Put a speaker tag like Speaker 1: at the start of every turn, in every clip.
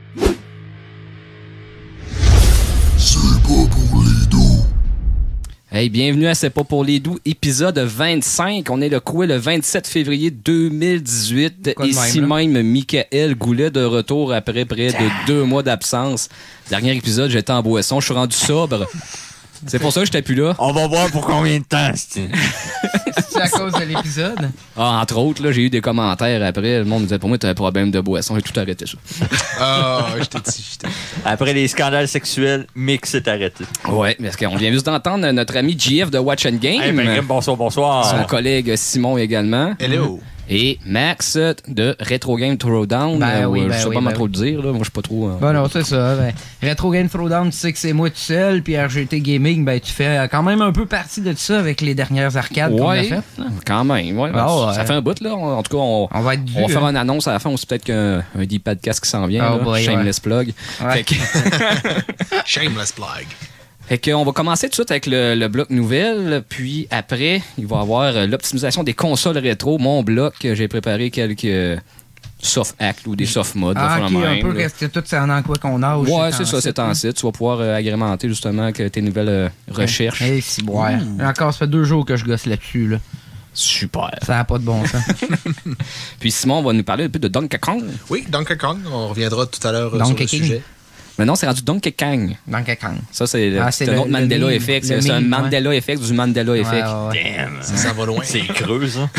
Speaker 1: C'est pas pour les doux.
Speaker 2: Hey, bienvenue à C'est pas pour les doux, épisode 25. On est le 27 février 2018. Ici même, Michael Goulet de retour après près de 2 mois d'absence. Dernier épisode, j'étais en boisson, je suis rendu sobre. C'est pour ça que j'étais plus là.
Speaker 3: On va voir pour combien de temps.
Speaker 4: C'est à cause de l'épisode?
Speaker 2: Ah, entre autres, là, j'ai eu des commentaires après. Le monde me disait, pour moi, t'as un problème de boisson. J'ai tout arrêté ça.
Speaker 5: Je t'ai dit.
Speaker 3: Après les scandales sexuels, Mick s'est arrêté.
Speaker 2: Ouais, parce qu'on vient juste d'entendre notre ami JF de Watch and Game.
Speaker 3: Hey, ben, bonsoir.
Speaker 2: Son collègue Simon également.
Speaker 5: Hello.
Speaker 2: Et Max de Retro Game Throwdown. Je sais pas trop le dire, là. Moi, je suis pas trop.
Speaker 4: Non, c'est ça. Retro Game Throwdown, tu sais que c'est moi tout seul. Puis RGT Gaming, tu fais quand même un peu partie de ça avec les dernières arcades qu'on a faites. Là.
Speaker 2: Quand même, ouais. Ça fait un bout, là. En tout cas, on va faire une annonce à la fin. Aussi, peut-être qu'un D-podcast qui s'en vient. Shameless plug.
Speaker 4: Ouais.
Speaker 5: Shameless plug.
Speaker 2: Fait qu'on va commencer tout de suite avec le bloc nouvelle, puis après, il va y avoir l'optimisation des consoles rétro. Mon bloc, j'ai préparé quelques soft hacks ou des soft mods.
Speaker 4: Un peu rester tout ça en quoi qu'on a.
Speaker 2: Ouais, c'est ça, c'est en site. Tu vas pouvoir agrémenter justement avec tes nouvelles recherches.
Speaker 4: Hey, si, encore, ça fait 2 jours que je gosse là-dessus, là.
Speaker 2: Super.
Speaker 4: Ça n'a pas de bon sens.
Speaker 2: Puis Simon va nous parler un peu de Donkey Kong.
Speaker 5: Oui, Donkey Kong. On reviendra tout à l'heure sur le sujet.
Speaker 2: Mais non, c'est rendu Donkey Kong.
Speaker 4: Donkey Kong.
Speaker 2: Ça, c'est un autre Mandela Effect. C'est un Mandela Effect du Mandela Effect.
Speaker 3: Damn.
Speaker 5: Ça va loin.
Speaker 3: C'est creux, ça.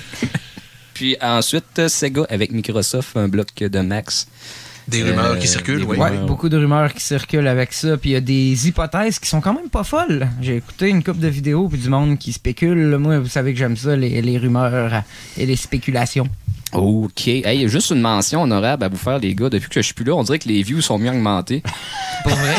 Speaker 2: Puis ensuite, Sega avec Microsoft, un bloc de Max.
Speaker 5: Des rumeurs qui circulent, oui.
Speaker 4: Ouais, beaucoup de rumeurs qui circulent avec ça. Puis il y a des hypothèses qui sont quand même pas folles. J'ai écouté une couple de vidéos puis du monde qui spécule. Moi, vous savez que j'aime ça, les rumeurs et les spéculations.
Speaker 2: OK. Hey, juste une mention honorable à vous faire, les gars. Depuis que je suis plus là, on dirait que les views sont mieux augmentés.
Speaker 4: Pour vrai?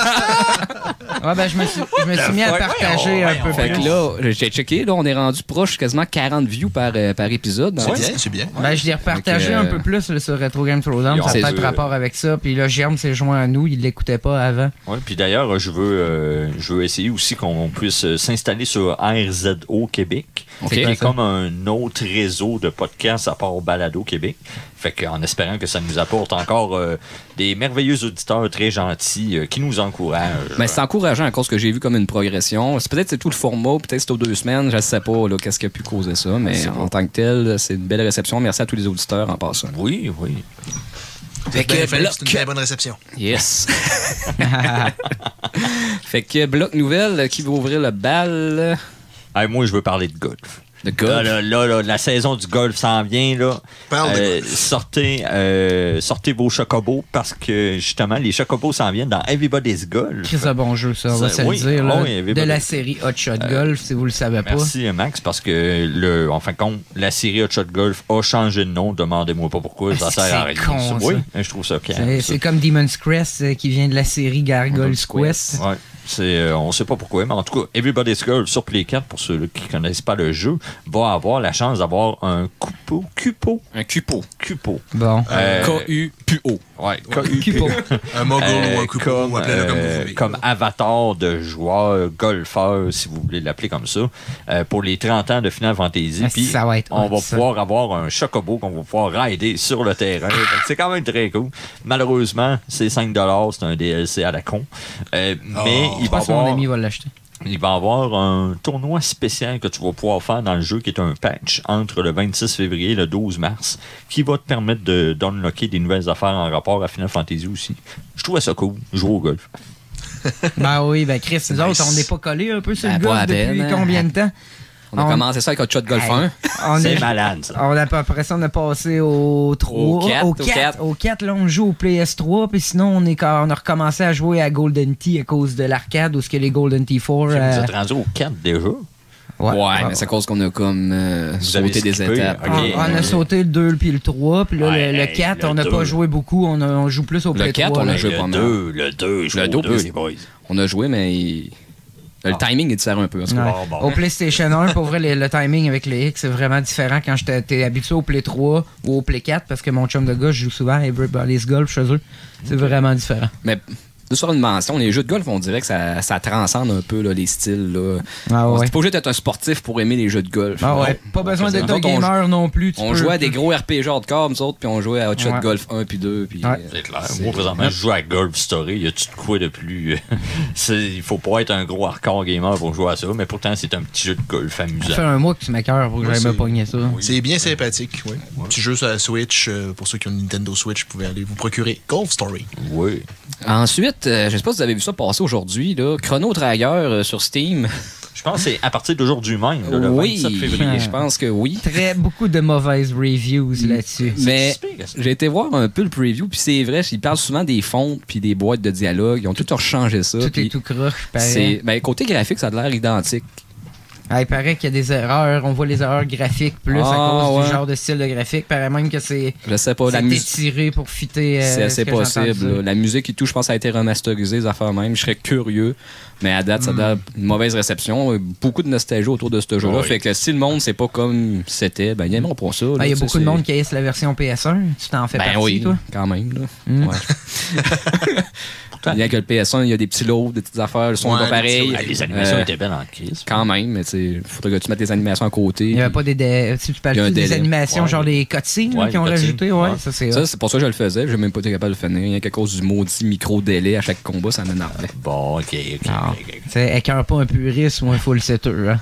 Speaker 4: Ouais, je me suis mis à partager un peu
Speaker 2: fait
Speaker 4: plus.
Speaker 2: Que là, j'ai checké, là, on est rendu proche quasiment 40 views par épisode.
Speaker 5: C'est bien.
Speaker 4: Je l'ai repartagé un peu plus là, sur Retro Game Throwdown. Ça a peut-être rapport avec ça. Puis là, Germe s'est joint à nous. Il ne l'écoutait pas avant.
Speaker 3: Oui, puis d'ailleurs, je veux essayer aussi qu'on puisse s'installer sur RZO Québec. Qui est comme un autre réseau de podcasts à part Balado Québec. Fait qu'en espérant que ça nous apporte encore des merveilleux auditeurs très gentils qui nous encouragent.
Speaker 2: Mais c'est encourageant à cause que j'ai vu comme une progression. Peut-être c'est tout le format, peut-être c'est aux 2 semaines, je ne sais pas qu'est-ce qui a pu causer ça, mais en tant que tel, c'est une belle réception. Merci à tous les auditeurs en passant.
Speaker 3: Oui.
Speaker 5: C'est une très bonne réception.
Speaker 2: Yes. Fait que bloc nouvelle, qui va ouvrir le bal?
Speaker 3: Moi, je veux parler de golf.
Speaker 2: De golf?
Speaker 3: Là, la saison du golf s'en vient. Là. Sortez vos chocobos parce que, justement, les chocobos s'en viennent dans Everybody's Golf.
Speaker 4: C'est un bon jeu, ça, on va se le dire. Là, de la série Hot Shot Golf, si vous le savez pas.
Speaker 3: Merci, Max, parce que, en fin de compte, la série Hot Shot Golf a changé de nom. Demandez-moi pas pourquoi, ça sert à rien.
Speaker 4: Con,
Speaker 3: oui, je trouve ça calme.
Speaker 4: C'est comme Demon's Crest qui vient de la série Gargoyle's Quest.
Speaker 3: Ouais. On sait pas pourquoi, mais en tout cas, Everybody's Golf sur Play 4, pour ceux qui connaissent pas le jeu, va avoir la chance d'avoir un cupo.
Speaker 2: Un cupo.
Speaker 4: Bon.
Speaker 2: K-U-P-O.
Speaker 3: Ouais, K-U-P-O.
Speaker 5: Un mogul ou un cupo, appelez-le comme vous voulez.
Speaker 3: Comme avatar de joueur, golfeur, si vous voulez l'appeler comme ça, pour les 30 ans de Final Fantasy. Puis
Speaker 4: ça va être
Speaker 3: on va pouvoir avoir un chocobo qu'on va pouvoir rider sur le terrain. C'est quand même très cool. Malheureusement, c'est 5$, c'est un DLC à la con. Mais il va avoir...
Speaker 4: mon ami va l'acheter.
Speaker 3: Il va y avoir un tournoi spécial que tu vas pouvoir faire dans le jeu qui est un patch entre le 26 février et le 12 mars qui va te permettre d'unlocker des nouvelles affaires en rapport à Final Fantasy aussi. Je trouvais ça cool, jouer au golf.
Speaker 4: Chris, nous autres, on n'est pas collés un peu sur le golf depuis combien de temps?
Speaker 2: On a commencé ça avec Hot Shot Golf 1.
Speaker 3: C'est malade, ça.
Speaker 4: Après ça, on a passé au 3. Au 4, là, on joue au PS3. Puis sinon, on a recommencé à jouer à Golden Tee à cause de l'arcade ou ce que les Golden Tee 4.
Speaker 3: Vous êtes rendu au 4 déjà?
Speaker 2: Ouais, mais c'est à cause qu'on a comme sauté des étapes.
Speaker 4: Okay. On a sauté le 2 puis le 3. Puis là, le 4, on n'a pas joué beaucoup. On joue plus au PS3.
Speaker 2: Le 4, on a joué pas mal.
Speaker 3: Le 2, les boys.
Speaker 2: On a joué, mais... Le timing, il diffère un peu.
Speaker 4: Au PlayStation 1, pour vrai, le timing avec les X, c'est vraiment différent quand j'étais habitué au Play 3 ou au Play 4 parce que mon chum de gars, je joue souvent à Everybody's Golf chez eux. C'est vraiment différent.
Speaker 2: Mais de faire une mention. Les jeux de golf, on dirait que ça transcende un peu là, les styles. Là.
Speaker 4: Ouais.
Speaker 2: C'est pas obligé d'être un sportif pour aimer les jeux de golf.
Speaker 4: Ah ouais. Pas besoin d'être un gamer non plus.
Speaker 2: On jouait à des gros RPG hardcore, nous autres, puis on jouait à Hot Shot Golf 1 puis 2. Puis,
Speaker 3: c'est clair. Moi, présentement, je joue à Golf Story. Y a-tu de quoi de plus... Il faut pas être un gros hardcore gamer pour jouer à ça, mais pourtant, c'est un petit jeu de golf amusant.
Speaker 4: Ça fait un mois que tu m'écœures pour que j'aille me pogner ça.
Speaker 5: Oui. C'est bien sympathique, oui. Petit jeu sur la Switch. Pour ceux qui ont une Nintendo Switch, vous pouvez aller vous procurer Golf Story.
Speaker 3: Oui.
Speaker 2: Ensuite, je sais pas si vous avez vu ça passer aujourd'hui, là, Chrono Trigger sur Steam.
Speaker 3: Je pense que c'est à partir d'aujourd'hui même, là, le 27 février.
Speaker 2: Je pense que oui.
Speaker 4: Beaucoup de mauvaises reviews là-dessus.
Speaker 2: Mais j'ai été voir un peu le preview, puis c'est vrai, ils parlent souvent des fontes puis des boîtes de dialogue. Ils ont tout rechangé ça.
Speaker 4: Tout est tout croche, pareil.
Speaker 2: Côté graphique, ça a l'air identique.
Speaker 4: Il paraît qu'il y a des erreurs. On voit les erreurs graphiques plus à cause du genre de style de graphique. Paraît même que c'est étiré pour fitter.
Speaker 2: C'est assez possible. La musique et tout, je pense, ça a été remasterisé, les affaires même. Je serais curieux. Mais à date, ça donne une mauvaise réception. Beaucoup de nostalgie autour de ce jeu-là. Fait que si le monde, c'est pas comme c'était, ils aimeront pas ça.
Speaker 4: Il y a beaucoup de monde qui haïssent la version PS1. Tu t'en fais partie, toi?
Speaker 2: Quand même. Là. Ouais. Bien que le PS1, il y a des petits lots, des petites affaires, le son n'est pas pareil.
Speaker 3: Les animations étaient belles en crise.
Speaker 2: Quand même, mais il faudrait que tu mettes les animations à côté. Il
Speaker 4: n'y avait pas tu parles des animations, genre les cutscenes qui ont rajouté. Ça, c'est
Speaker 2: pour ça que je le faisais. Je n'ai même pas été capable de le finir. Il y a quelque chose du maudit micro-délai à chaque combat, ça m'énervait.
Speaker 3: Bon, ok.
Speaker 4: C'est écœure pas un puriste ou un full setter. Hein?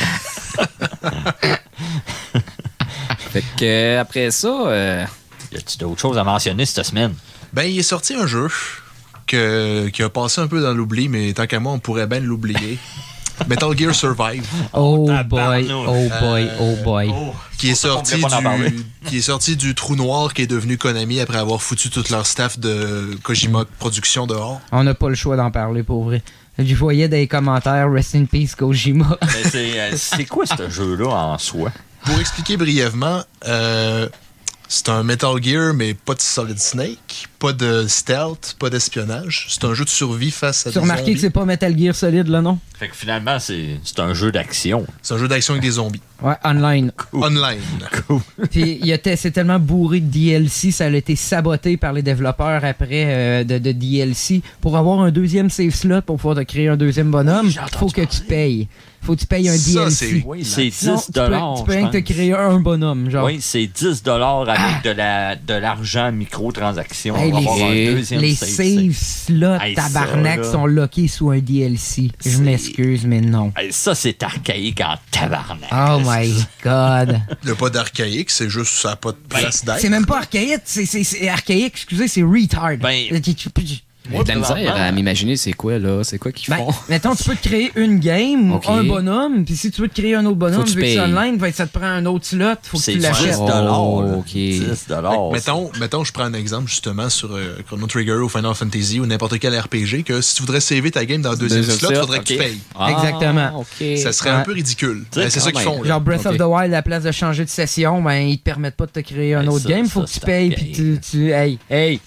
Speaker 2: Fait que après ça...
Speaker 3: Y a-t-il d'autres choses à mentionner cette semaine?
Speaker 5: Il est sorti un jeu qui a passé un peu dans l'oubli, mais tant qu'à moi, on pourrait bien l'oublier. Metal Gear Survive.
Speaker 4: Oh boy.
Speaker 5: Qui est sorti du trou noir qui est devenu Konami après avoir foutu tout leur staff de Kojima Productions dehors.
Speaker 4: On n'a pas le choix d'en parler, pour vrai. Je voyais dans les commentaires Rest in Peace Kojima.
Speaker 3: C'est quoi ce jeu-là en soi?
Speaker 5: Pour expliquer brièvement, c'est un Metal Gear, mais pas de Solid Snake, pas de stealth, pas d'espionnage. C'est un jeu de survie face à des zombies. Tu as remarqué
Speaker 4: que c'est pas Metal Gear Solid, là, non?
Speaker 3: Fait que finalement, c'est un jeu d'action.
Speaker 5: C'est un jeu d'action avec des zombies.
Speaker 4: Ouais, online.
Speaker 5: Cool. Online.
Speaker 3: Cool.
Speaker 4: Puis c'est tellement bourré de DLC, ça a été saboté par les développeurs après de DLC. Pour avoir un deuxième save slot, pour pouvoir te créer un deuxième bonhomme, faut que tu payes. Faut que tu payes un DLC.
Speaker 3: C'est 10 $.
Speaker 4: Tu peux rien que te créer un bonhomme. Genre.
Speaker 3: Oui, c'est 10 $ avec de l'argent microtransaction. Hey,
Speaker 4: les save slots tabarnak sont lockés sous un DLC. Je m'excuse, mais non.
Speaker 3: Hey, ça, c'est archaïque en tabarnak.
Speaker 4: Oh my God.
Speaker 5: Il n'y a pas d'archaïque, c'est juste ça n'a pas de place d'être.
Speaker 4: C'est même pas archaïque, c'est archaïque, excusez, c'est retard.
Speaker 2: J'ai de la misère à m'imaginer c'est quoi là, c'est quoi qu'ils font.
Speaker 4: Mettons, tu peux te créer une game, un bonhomme, puis si tu veux te créer un autre bonhomme, vu que c'est online, ça te prend un autre slot, faut que tu l'achètes.
Speaker 3: $10. $10.
Speaker 5: Mettons, je prends un exemple justement sur Chrono Trigger ou Final Fantasy ou n'importe quel RPG, que si tu voudrais saver ta game dans le deuxième slot, il faudrait que tu payes.
Speaker 4: Exactement.
Speaker 5: Ça serait un peu ridicule. C'est ça qu'ils font.
Speaker 4: Genre Breath of the Wild, à la place de changer de session, ils te permettent pas de te créer un autre game, faut que tu payes, puis tu... Hey!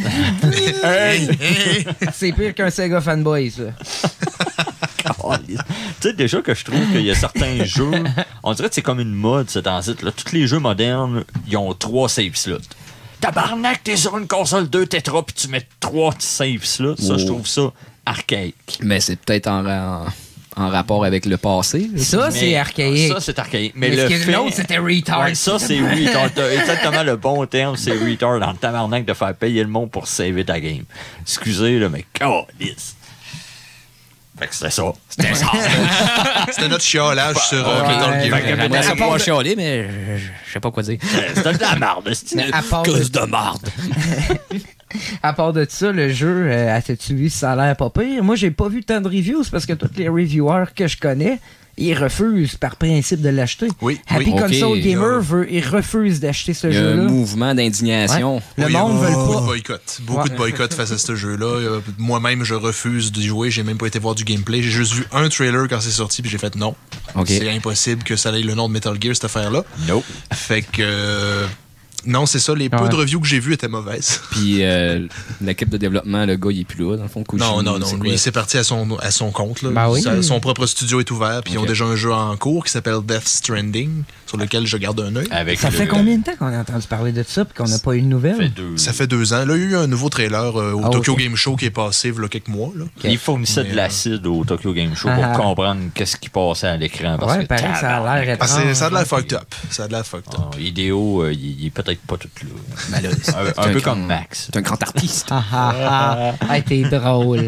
Speaker 4: C'est pire qu'un Sega fanboy, ça.
Speaker 3: Tu sais, déjà que je trouve qu'il y a certains jeux, on dirait que c'est comme une mode, ce temps-ci. Tous les jeux modernes, ils ont 3 save slots. Tabarnak, t'es sur une console 2 Tetra, puis tu mets 3 save slots. Ça, je trouve ça archaïque.
Speaker 2: Mais c'est peut-être en rapport avec le passé.
Speaker 4: Ça, c'est archaïque.
Speaker 3: Ça, c'est archaïque. Mais l'autre,
Speaker 4: c'était retard.
Speaker 3: Ouais, ça, c'est retard. T'as exactement le bon terme, c'est retard dans le tabarnak de faire payer le monde pour saver ta game. Excusez, là, mais câlisse. Fait que c'était ça.
Speaker 5: C'était notre chiolage sur Metal Gear.
Speaker 2: Ça peut pas chialer, mais je sais pas quoi dire.
Speaker 3: C'était de la marde. C'était une cause de marde.
Speaker 4: À part de ça, le jeu, as-tu vu si ça a l'air pas pire? Moi, j'ai pas vu tant de reviews parce que tous les reviewers que je connais, ils refusent par principe de l'acheter. Happy Console Gamer, il refuse d'acheter ce jeu-là.
Speaker 2: Il y a un mouvement d'indignation.
Speaker 4: Le monde veut pas.
Speaker 5: Beaucoup de boycotts face à ce jeu-là. Moi-même, je refuse d'y jouer. J'ai même pas été voir du gameplay. J'ai juste vu un trailer quand c'est sorti, puis j'ai fait non. C'est impossible que ça ait le nom de Metal Gear, cette affaire-là.
Speaker 3: Nope.
Speaker 5: Fait que... Non, c'est ça. Les peu de reviews que j'ai vues étaient mauvaises.
Speaker 2: Puis l'équipe de développement, le gars, il est plus là, dans le fond.
Speaker 5: Non. Lui, c'est parti à son compte. Là.
Speaker 4: Ben oui.
Speaker 5: Son propre studio est ouvert. Puis ils ont déjà un jeu en cours qui s'appelle Death Stranding. Ils sur lequel je garde un œil.
Speaker 4: Ça fait combien de temps qu'on a entendu parler de ça et qu'on n'a pas eu de nouvelles?
Speaker 5: Ça fait 2 ans. Là, il y a eu un nouveau trailer au Tokyo Game Show qui est passé il y a quelques mois. Là.
Speaker 3: Il fournissait de l'acide au Tokyo Game Show pour comprendre qu'est-ce qui passait à l'écran. Parce que
Speaker 4: pareil, ça a l'air étrange.
Speaker 5: Ça a de l'air fucked up. Ça a de l'air fucked up.
Speaker 3: Idéo, il est peut-être pas tout là.
Speaker 2: Malheureusement.
Speaker 3: Un peu comme Max.
Speaker 2: C'est un grand artiste.
Speaker 4: T'es drôle.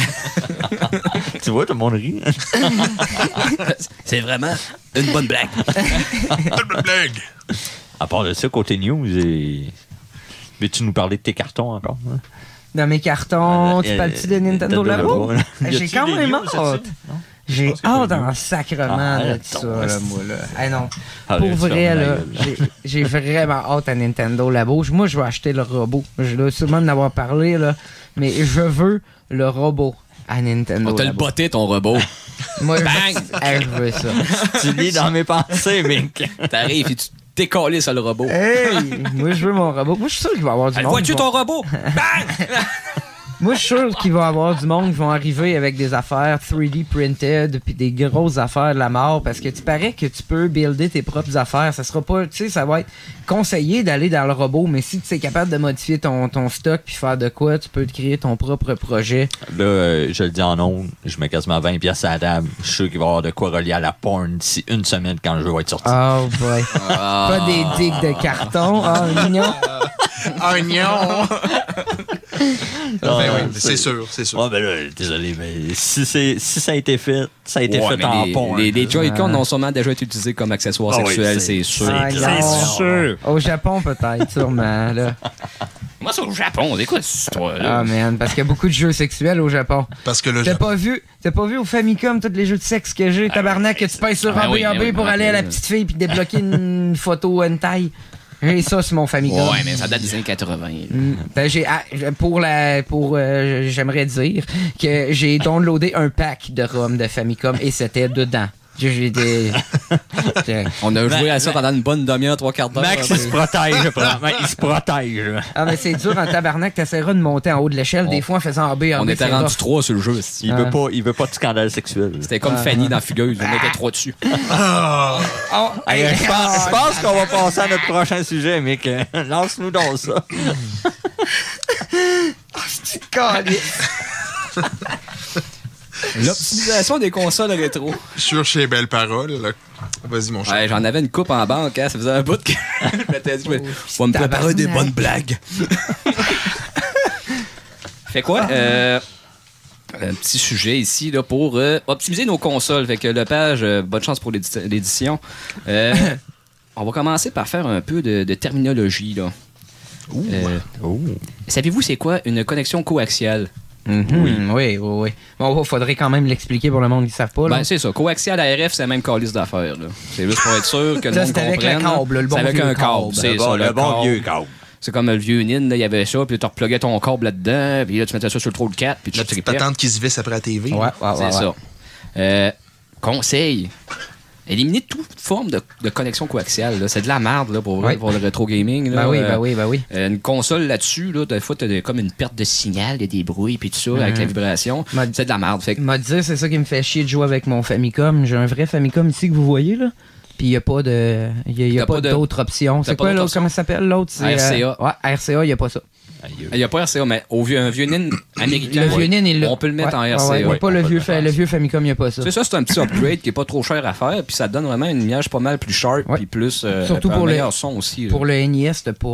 Speaker 3: Tu vois, tout le monde rit.
Speaker 2: C'est vraiment une bonne blague.
Speaker 5: Une bonne blague.
Speaker 3: À part de ça, côté news, veux-tu nous parler de tes cartons encore? Hein?
Speaker 4: Dans mes cartons, tu parles-tu de Nintendo Labo? J'ai quand même hâte. J'ai hâte en sacrement de ça, là, moi, là. Hey, non. Pour vrai, là, j'ai vraiment hâte à Nintendo Labo. Moi, je vais acheter le robot. Je dois sûrement en avoir parlé, là. Mais je veux le robot à Nintendo.
Speaker 2: On t'a le botté, ton robot.
Speaker 4: Moi,
Speaker 2: bang!
Speaker 4: Je veux ça.
Speaker 3: Tu lis dans mes pensées, Mick.
Speaker 2: T'arrives et tu décolles sur le robot.
Speaker 4: Hey! Moi, je veux mon robot. Moi, je suis sûr qu'il va y avoir du monde.
Speaker 2: Vois-tu ton robot? Bang!
Speaker 4: Moi, je suis sûr qu'il va y avoir du monde qui vont arriver avec des affaires 3D printed puis des grosses affaires de la mort parce que tu parais que tu peux builder tes propres affaires. Ça sera pas, tu sais, ça va être conseillé d'aller dans le robot, mais si tu es capable de modifier ton stock puis faire de quoi, tu peux te créer ton propre projet.
Speaker 3: Là, je le dis en ondes, je mets quasiment 20$ à la table. Je suis sûr qu'il va y avoir de quoi relier à la porn d'ici une semaine quand le jeu va être sorti.
Speaker 4: Oh boy. Pas des dicks de carton. Oh, mignon.
Speaker 5: Oignon! Oui, c'est sûr, c'est sûr.
Speaker 3: Ben là, désolé, mais si ça a été fait, ça a été fait en porn.
Speaker 2: Les Joy-Con ont sûrement déjà été utilisés comme accessoires sexuels, c'est sûr.
Speaker 3: C'est sûr.
Speaker 4: Au Japon, peut-être, sûrement, là.
Speaker 2: Moi, c'est au Japon, écoute cette histoire-là.
Speaker 4: Ah, man, parce qu'il y a beaucoup de jeux sexuels au Japon.
Speaker 5: Parce que le
Speaker 4: T'as pas vu au Famicom tous les jeux de sexe que j'ai, tabarnak, que tu payes sur AB pour aller à la petite fille puis débloquer une photo hentai? J'ai ça sur mon Famicom.
Speaker 2: Ouais, mais ça date des années 80.
Speaker 4: Ben, j'aimerais dire que j'ai downloadé un pack de ROM de Famicom et c'était dedans.
Speaker 2: On a joué à ça pendant une bonne demi-heure, 3/4 d'heure.
Speaker 3: Max, il se protège, il se protège.
Speaker 4: Ah, mais c'est dur en tabarnak, t'essaieras de monter en haut de l'échelle, des fois en faisant AB.
Speaker 2: On était rendu 3 sur le jeu.
Speaker 3: Il veut pas de scandale sexuel.
Speaker 2: C'était comme Fanny dans Fugueuse, on était 3 dessus.
Speaker 3: Je pense qu'on va passer à notre prochain sujet, Mick. Lance-nous dans ça.
Speaker 4: C'est calice.
Speaker 2: L'optimisation des consoles rétro.
Speaker 5: Sur chez Belles Paroles. Vas-y, mon cher.
Speaker 2: Ouais, j'en avais une coupe en banque, hein, ça faisait un bout que je m'étais dit, on va me préparer des bonnes blagues. Fait quoi? Un petit sujet ici là, pour optimiser nos consoles. Fait que le page, bonne chance pour l'édition. On va commencer par faire un peu de terminologie. Là. Savez-vous c'est quoi une connexion coaxiale?
Speaker 4: Oui. Bon, faudrait quand même l'expliquer pour le monde qui ne savent pas. Là.
Speaker 2: Ben, c'est ça. Coaxial ARF, c'est la même calice d'affaires. C'est juste pour être sûr que le monde comprenne.
Speaker 4: C'est avec le câble, le bon
Speaker 2: vieux câble.
Speaker 3: C'est ça, le bon vieux câble.
Speaker 2: C'est comme le vieux NIN, il y avait ça, puis tu repluguais ton câble là-dedans, puis là, tu mettais ça sur le trou de 4, puis tu
Speaker 5: petite patente qui se visse après la TV.
Speaker 4: Ouais,
Speaker 2: c'est ça. Conseil. Éliminer toute forme de connexion coaxiale. Là. C'est de la merde là, pour le rétro gaming. Là.
Speaker 4: Ben oui.
Speaker 2: Une console là-dessus, là, des fois, t'as comme une perte de signal, il y a des bruits, puis tout ça, avec la vibration. C'est de la merde. Fait que...
Speaker 4: M'a dit, c'est ça qui me fait chier de jouer avec mon Famicom. J'ai un vrai Famicom ici que vous voyez, là. Puis il n'y a pas de. Il y a pas d'autres options. C'est quoi l'autre? Comment ça s'appelle l'autre?
Speaker 2: RCA.
Speaker 4: Ouais, RCA, il n'y a pas ça.
Speaker 2: Il n'y a pas RCA, mais un vieux NIN américain,
Speaker 4: le vieux NIN,
Speaker 2: on peut le mettre en RCA.
Speaker 4: Il n'y a pas le vieux Famicom, il n'y a pas ça.
Speaker 2: C'est ça, c'est un petit upgrade qui n'est pas trop cher à faire, puis ça donne vraiment une image pas mal plus sharp, puis plus.
Speaker 4: Surtout pour
Speaker 2: un meilleur son aussi.
Speaker 4: Pour le NES,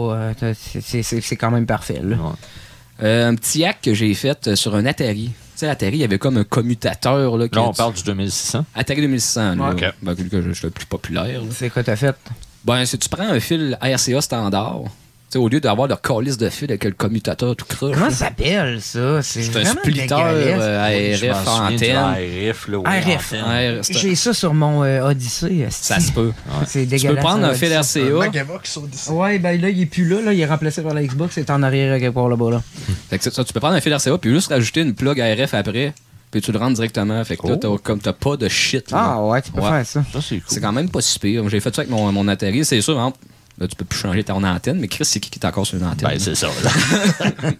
Speaker 4: c'est quand même parfait. Là.
Speaker 2: Un petit hack que j'ai fait sur un Atari. Tu sais, l'Atari, il y avait comme un commutateur. Là,
Speaker 3: on parle du 2600.
Speaker 2: Atari 2600, là.
Speaker 3: Okay.
Speaker 2: Ben, que je suis le plus populaire. Là.
Speaker 4: C'est quoi t'as fait?
Speaker 2: Ben, si tu prends un fil RCA standard, au lieu d'avoir le calice de fil avec le commutateur tout croche.
Speaker 4: Comment ça s'appelle, ça? C'est
Speaker 2: un splitter ARF antenne.
Speaker 4: RF. J'ai ça sur mon Odyssey.
Speaker 2: Ça se peut.
Speaker 4: C'est dégueulasse.
Speaker 2: Tu peux prendre un fil RCA.
Speaker 4: Ouais, ben là, il est plus là. Il est remplacé par la Xbox. C'est en arrière quelque part là-bas. Là.
Speaker 2: Fait que ça, tu peux prendre un fil RCA puis juste rajouter une plug RF après. Puis tu le rentres directement. Fait que là, t'as pas de shit. Là.
Speaker 4: Ah ouais, tu peux faire ça.
Speaker 3: C'est cool.
Speaker 2: C'est quand même pas si pire. J'ai fait ça avec mon Atari. C'est sûr, hein. Là, tu peux plus changer ton antenne, mais Chris, c'est qui est encore sur une antenne?
Speaker 3: Ben, c'est ça. Là.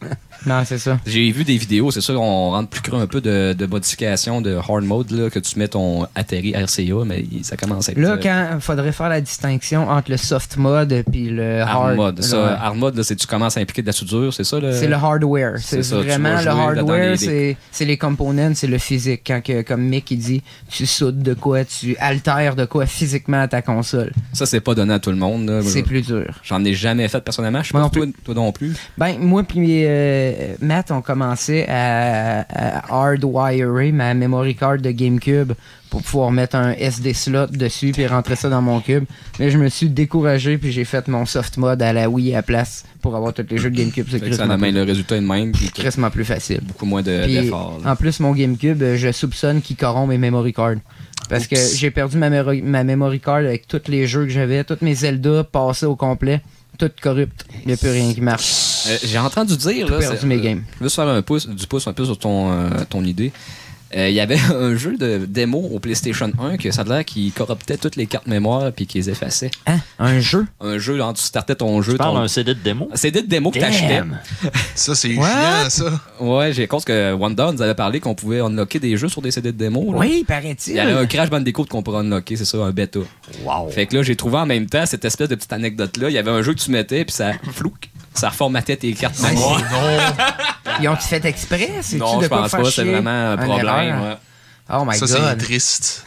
Speaker 4: Non, c'est ça.
Speaker 2: J'ai vu des vidéos, c'est sûr, on rentre plus creux un peu de modification de hard mode, là, que tu mets ton atterri RCA, mais ça commence à être...
Speaker 4: Là, quand il faudrait faire la distinction entre le soft mode puis le hard
Speaker 2: mode. Hard mode, là, c'est tu commences à impliquer de la soudure, c'est ça?
Speaker 4: C'est le hardware. C'est
Speaker 2: ça,
Speaker 4: vraiment le hardware, c'est les components, c'est le physique. Quand, comme Mick, il dit, tu soudes de quoi, tu altères de quoi physiquement à ta console.
Speaker 2: Ça, c'est pas donné à tout le monde. Là.
Speaker 4: C'est plus dur.
Speaker 2: J'en ai jamais fait personnellement. Je sais pas toi non plus.
Speaker 4: Ben, moi puis Matt, on commençait à hardwirer ma memory card de GameCube pour pouvoir mettre un SD slot dessus puis rentrer ça dans mon cube. Mais je me suis découragé puis j'ai fait mon soft mode à la Wii à place pour avoir tous les jeux de GameCube.
Speaker 2: Ça amène le résultat est le même.
Speaker 4: C'est crissement plus facile.
Speaker 2: Beaucoup moins d'efforts.
Speaker 4: En plus, mon GameCube, je soupçonne qu'il corrompt mes memory cards. Parce que j'ai perdu ma memory card avec tous les jeux que j'avais, tous mes Zelda passés au complet. Tout corrupt. Il n'y a plus rien qui marche.
Speaker 2: J'ai entendu dire... J'ai
Speaker 4: perdu mes games.
Speaker 2: Je veux faire du pouce un peu sur ton idée. Il y avait un jeu de démo au PlayStation 1 que ça a l'air qui corruptait toutes les cartes mémoire puis qui les effaçait.
Speaker 4: Hein? Un jeu?
Speaker 2: Un jeu, là, tu startais ton jeu.
Speaker 3: Tu parles d'un CD de démo?
Speaker 2: Un CD de démo que t'achetais.
Speaker 5: Ça, c'est chiant, ça.
Speaker 2: Ouais, j'ai compte que Wanda nous avait parlé qu'on pouvait unlocker des jeux sur des CD de démo. Là.
Speaker 4: Oui, paraît-il.
Speaker 2: Il y avait un Crash Bandicoot qu'on pourrait unlocker, c'est ça, un bêta.
Speaker 3: Wow.
Speaker 2: Fait que là, j'ai trouvé en même temps cette espèce de petite anecdote-là. Il y avait un jeu que tu mettais puis ça flouque. Ça reformatait tes cartes mémoire.
Speaker 4: Non. Ils ont-tu fait exprès?
Speaker 2: Non, je pense pas. C'est vraiment un problème. Ouais.
Speaker 4: Oh my God.
Speaker 5: Ça, c'est triste.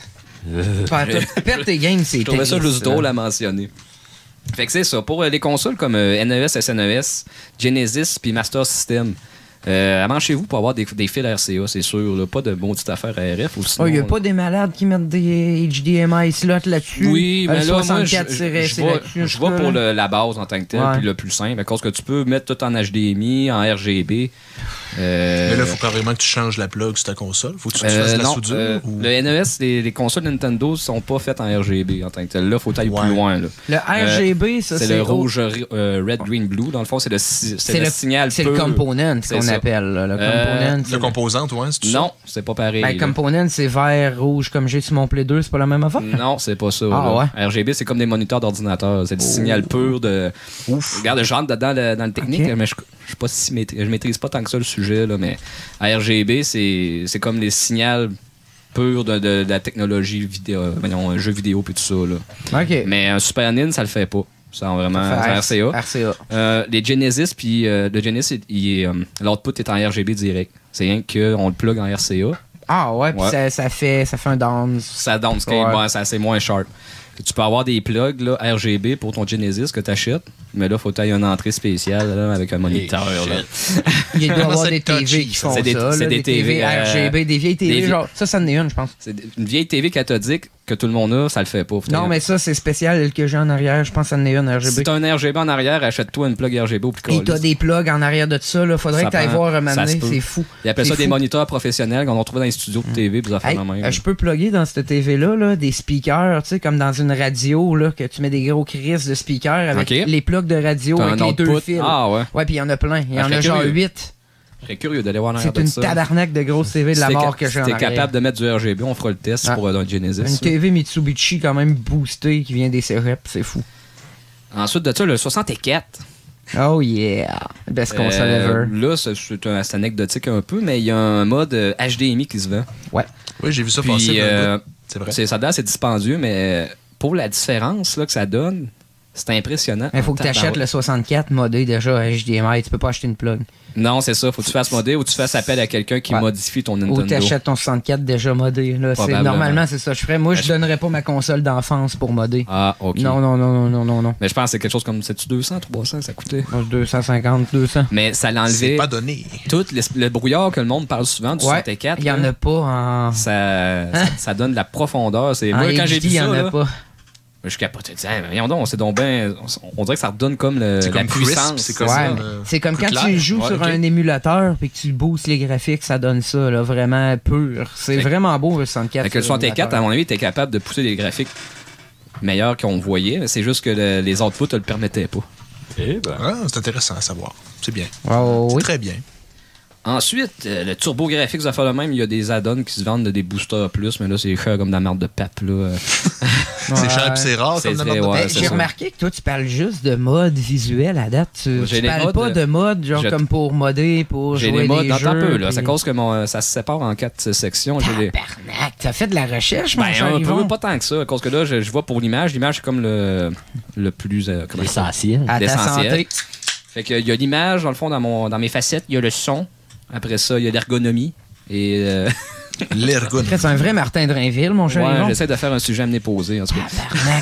Speaker 4: Perdre tes games, c'est triste.
Speaker 2: Je trouvais ça juste drôle à mentionner. Fait que c'est ça. Pour les consoles comme NES, SNES, Genesis puis Master System, avancez-vous pour avoir des fils RCA, c'est sûr. Là. Pas de maudite affaire RF. Il
Speaker 4: n'y a pas des malades qui mettent des HDMI slots là-dessus.
Speaker 2: Oui, mais là, moi, je
Speaker 4: vais
Speaker 2: pour la base en tant que tel, puis le plus simple. À cause que tu peux mettre tout en HDMI, en RGB.
Speaker 5: Mais là, il faut carrément que tu changes la plug sur ta console. Faut que tu fasses de la soudure.
Speaker 2: Le NES, les consoles Nintendo sont pas faites en RGB en tant que tel. Là, il faut aller plus loin. Là.
Speaker 4: Le RGB, ça, c'est
Speaker 2: le rouge, red, green, blue. Dans le fond, c'est le signal.
Speaker 4: C'est le component, ce qu'on appelle.
Speaker 5: Le composante, ouais, c'est tout ça?
Speaker 2: Non, c'est pas pareil.
Speaker 4: Ben, component, c'est vert, rouge, comme j'ai sur mon Play 2, c'est pas la même affaire?
Speaker 2: Non, c'est pas ça.
Speaker 4: Ouais?
Speaker 2: RGB, c'est comme des moniteurs d'ordinateur. C'est du signal pur de. Ouf. Regarde, je rentre dedans dans le technique, mais je suis pas si je maîtrise pas tant que ça le sujet, là, mais RGB, c'est comme les signaux purs de la technologie vidéo, un jeu vidéo puis tout ça. Là.
Speaker 4: OK.
Speaker 2: Mais un Super NIN, ça le fait pas. Ça vraiment RCA. Les Genesis, puis le Genesis, l'output est en RGB direct. C'est rien qu'on le plug en RCA.
Speaker 4: Ah ouais, puis ça fait un down.
Speaker 2: Ça downscale, c'est moins sharp. Tu peux avoir des plugs là, RGB pour ton Genesis que tu achètes, mais là, il faut que tu aies une entrée spéciale là, avec un moniteur. Là.
Speaker 4: Il doit y avoir des TV qui font ça. C'est des TV RGB, des vieilles TV. Genre, ça en est une, je pense.
Speaker 2: C'est une vieille TV cathodique que tout le monde a, ça le fait pas.
Speaker 4: Non, mais ça, c'est spécial que j'ai en arrière. Je pense que ça en est une RGB.
Speaker 2: Si tu as un RGB en arrière, achète-toi une plug RGB au plus
Speaker 4: caliste. Et tu as des plugs en arrière de ça. Là. Faudrait que tu ailles voir un moment donné. C'est fou.
Speaker 2: Ils appellent ça des moniteurs professionnels qu'on trouve dans les studios de TV.
Speaker 4: Je peux plugger dans cette TV-là des speakers, tu sais, comme dans une radio, là, que tu mets des gros crises de speakers avec les plugs de radio avec les deux fils.
Speaker 2: Ah ouais.
Speaker 4: Ouais, puis il y en a plein. Il y en a genre 8.
Speaker 2: Je serais curieux d'aller voir
Speaker 4: c'est une tabarnak de grosse TV de la mort que j'ai en arrière.
Speaker 2: Si t'es capable de mettre du RGB, on fera le test pour un Genesis.
Speaker 4: Une TV Mitsubishi quand même boostée qui vient des céreps, c'est fou.
Speaker 2: Ensuite de ça, le 64.
Speaker 4: Oh yeah! Best console ever.
Speaker 2: Là, c'est anecdotique un peu, mais il y a un mode HDMI qui se vend.
Speaker 4: Ouais.
Speaker 5: Oui, j'ai vu ça passer.
Speaker 2: C'est vrai. Ça donne, c'est dispendieux, mais pour la différence là, que ça donne, c'est impressionnant.
Speaker 4: Il faut que tu achètes le 64 modé déjà HDMI. Tu peux pas acheter une plug.
Speaker 2: Non, c'est ça. Faut que tu fasses modé ou tu fasses appel à quelqu'un qui modifie ton Nintendo.
Speaker 4: Ou tu achètes ton 64 déjà modé. Là. Normalement, c'est ça que je ferais. Moi, je donnerais pas ma console d'enfance pour modder.
Speaker 2: Ah, OK.
Speaker 4: Non.
Speaker 2: Mais je pense que c'est quelque chose comme, c'est-tu 200, 300 ça coûtait?
Speaker 4: 250, 200.
Speaker 2: Mais ça l'enlevait.
Speaker 5: C'est pas donné.
Speaker 2: Tout le brouillard que le monde parle souvent du 64.
Speaker 4: Il y en a pas en...
Speaker 2: Ça donne de la profondeur.
Speaker 4: Moi, quand j'ai dit ça, il y en a pas.
Speaker 2: Je capotais. Voyons donc, c'est donc bien. On dirait que ça redonne comme la puissance.
Speaker 5: C'est comme ça.
Speaker 4: C'est comme quand tu joues sur un émulateur et que tu boostes les graphiques, ça donne ça, là, vraiment pur. C'est vraiment beau, le 64.
Speaker 2: Avec le 64, à mon avis, t'es capable de pousser des graphiques meilleurs qu'on voyait, mais c'est juste que les outputs ne le permettaient pas.
Speaker 5: C'est intéressant à savoir. C'est bien.
Speaker 4: C'est
Speaker 5: très bien.
Speaker 2: Ensuite, le TurboGrafx va faire le même. Il y a des add-ons qui se vendent de des boosters plus, mais là, c'est cher comme de la merde de pape.
Speaker 5: C'est cher et c'est rare comme de la merde de pape.
Speaker 4: J'ai remarqué que toi, tu parles juste de mode visuel à date. Tu parles pas de mode, genre comme pour modder, pour jouer des modes jeux.
Speaker 2: Un peu, là. C'est à cause que ça se sépare en 4 sections.
Speaker 4: Tabarnak, t'as fait de la recherche,
Speaker 2: ben, un peu, pas tant que ça. À cause que là, je vois pour l'image. L'image, c'est comme le plus...
Speaker 3: l'essentiel.
Speaker 2: L'essentiel. Fait qu'il y a l'image, dans le fond, dans mes facettes. Il y a le son. Après ça, il y a l'ergonomie. Et...
Speaker 5: L'ergonomie.
Speaker 4: C'est un vrai Martin Drainville, mon cher.
Speaker 2: Ouais, j'essaie de faire un sujet amené posé, en tout cas.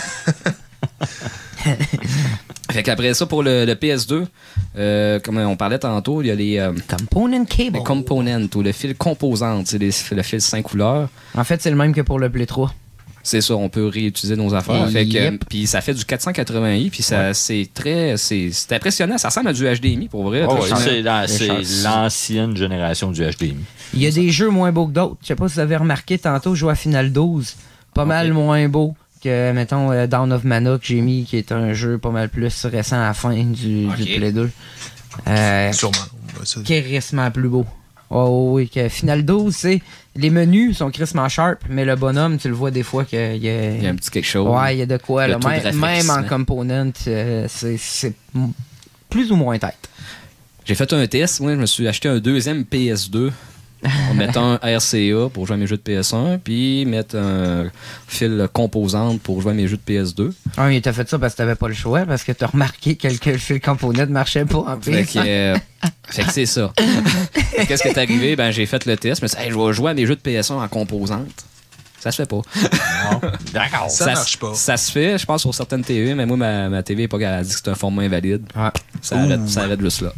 Speaker 2: Fait qu'après ça, pour le PS2, comme on parlait tantôt, il y a les...
Speaker 4: Component cable.
Speaker 2: Les components, ou le fil composante, c'est le fil 5 couleurs.
Speaker 4: En fait, c'est le même que pour le Play 3.
Speaker 2: C'est ça, on peut réutiliser nos affaires. Fait que, puis ça fait du 480i, puis ça, c'est impressionnant. Ça ressemble à du HDMI, pour vrai.
Speaker 3: Oh, c'est l'ancienne génération du HDMI.
Speaker 4: Il y a des jeux moins beaux que d'autres. Je sais pas si vous avez remarqué, tantôt, je jouais à Final 12. Pas mal moins beau que, mettons, Dawn of Mana que j'ai mis, qui est un jeu pas mal plus récent à la fin du Play 2.
Speaker 5: Sûrement.
Speaker 4: Crissement plus beau. Oh oui, que Final 12, c'est... Les menus sont crissement sharp, mais le bonhomme, tu le vois des fois qu'il y a...
Speaker 2: Il y a un petit quelque chose.
Speaker 4: Ouais, il y a de quoi. Là. Même en component, c'est plus ou moins tête.
Speaker 2: J'ai fait un test. Moi, je me suis acheté un deuxième PS2 en mettant un RCA pour jouer à mes jeux de PS1, puis mettre un fil composante pour jouer à mes jeux de PS2.
Speaker 4: Ah, mais t'as fait ça parce que t'avais pas le choix, parce que t'as remarqué que le fil component marchait pas en PS1.
Speaker 2: Fait que c'est ça. Qu'est-ce qui est arrivé? Ben, j'ai fait le test, mais je vais jouer à mes jeux de PS1 en composante. Ça se fait pas.
Speaker 5: D'accord. Ça marche pas.
Speaker 2: Ça se fait, je pense, sur certaines TV, mais moi, ma TV n'est pas dit que c'est un format invalide.
Speaker 4: Ouais.
Speaker 2: Ça arrête juste là.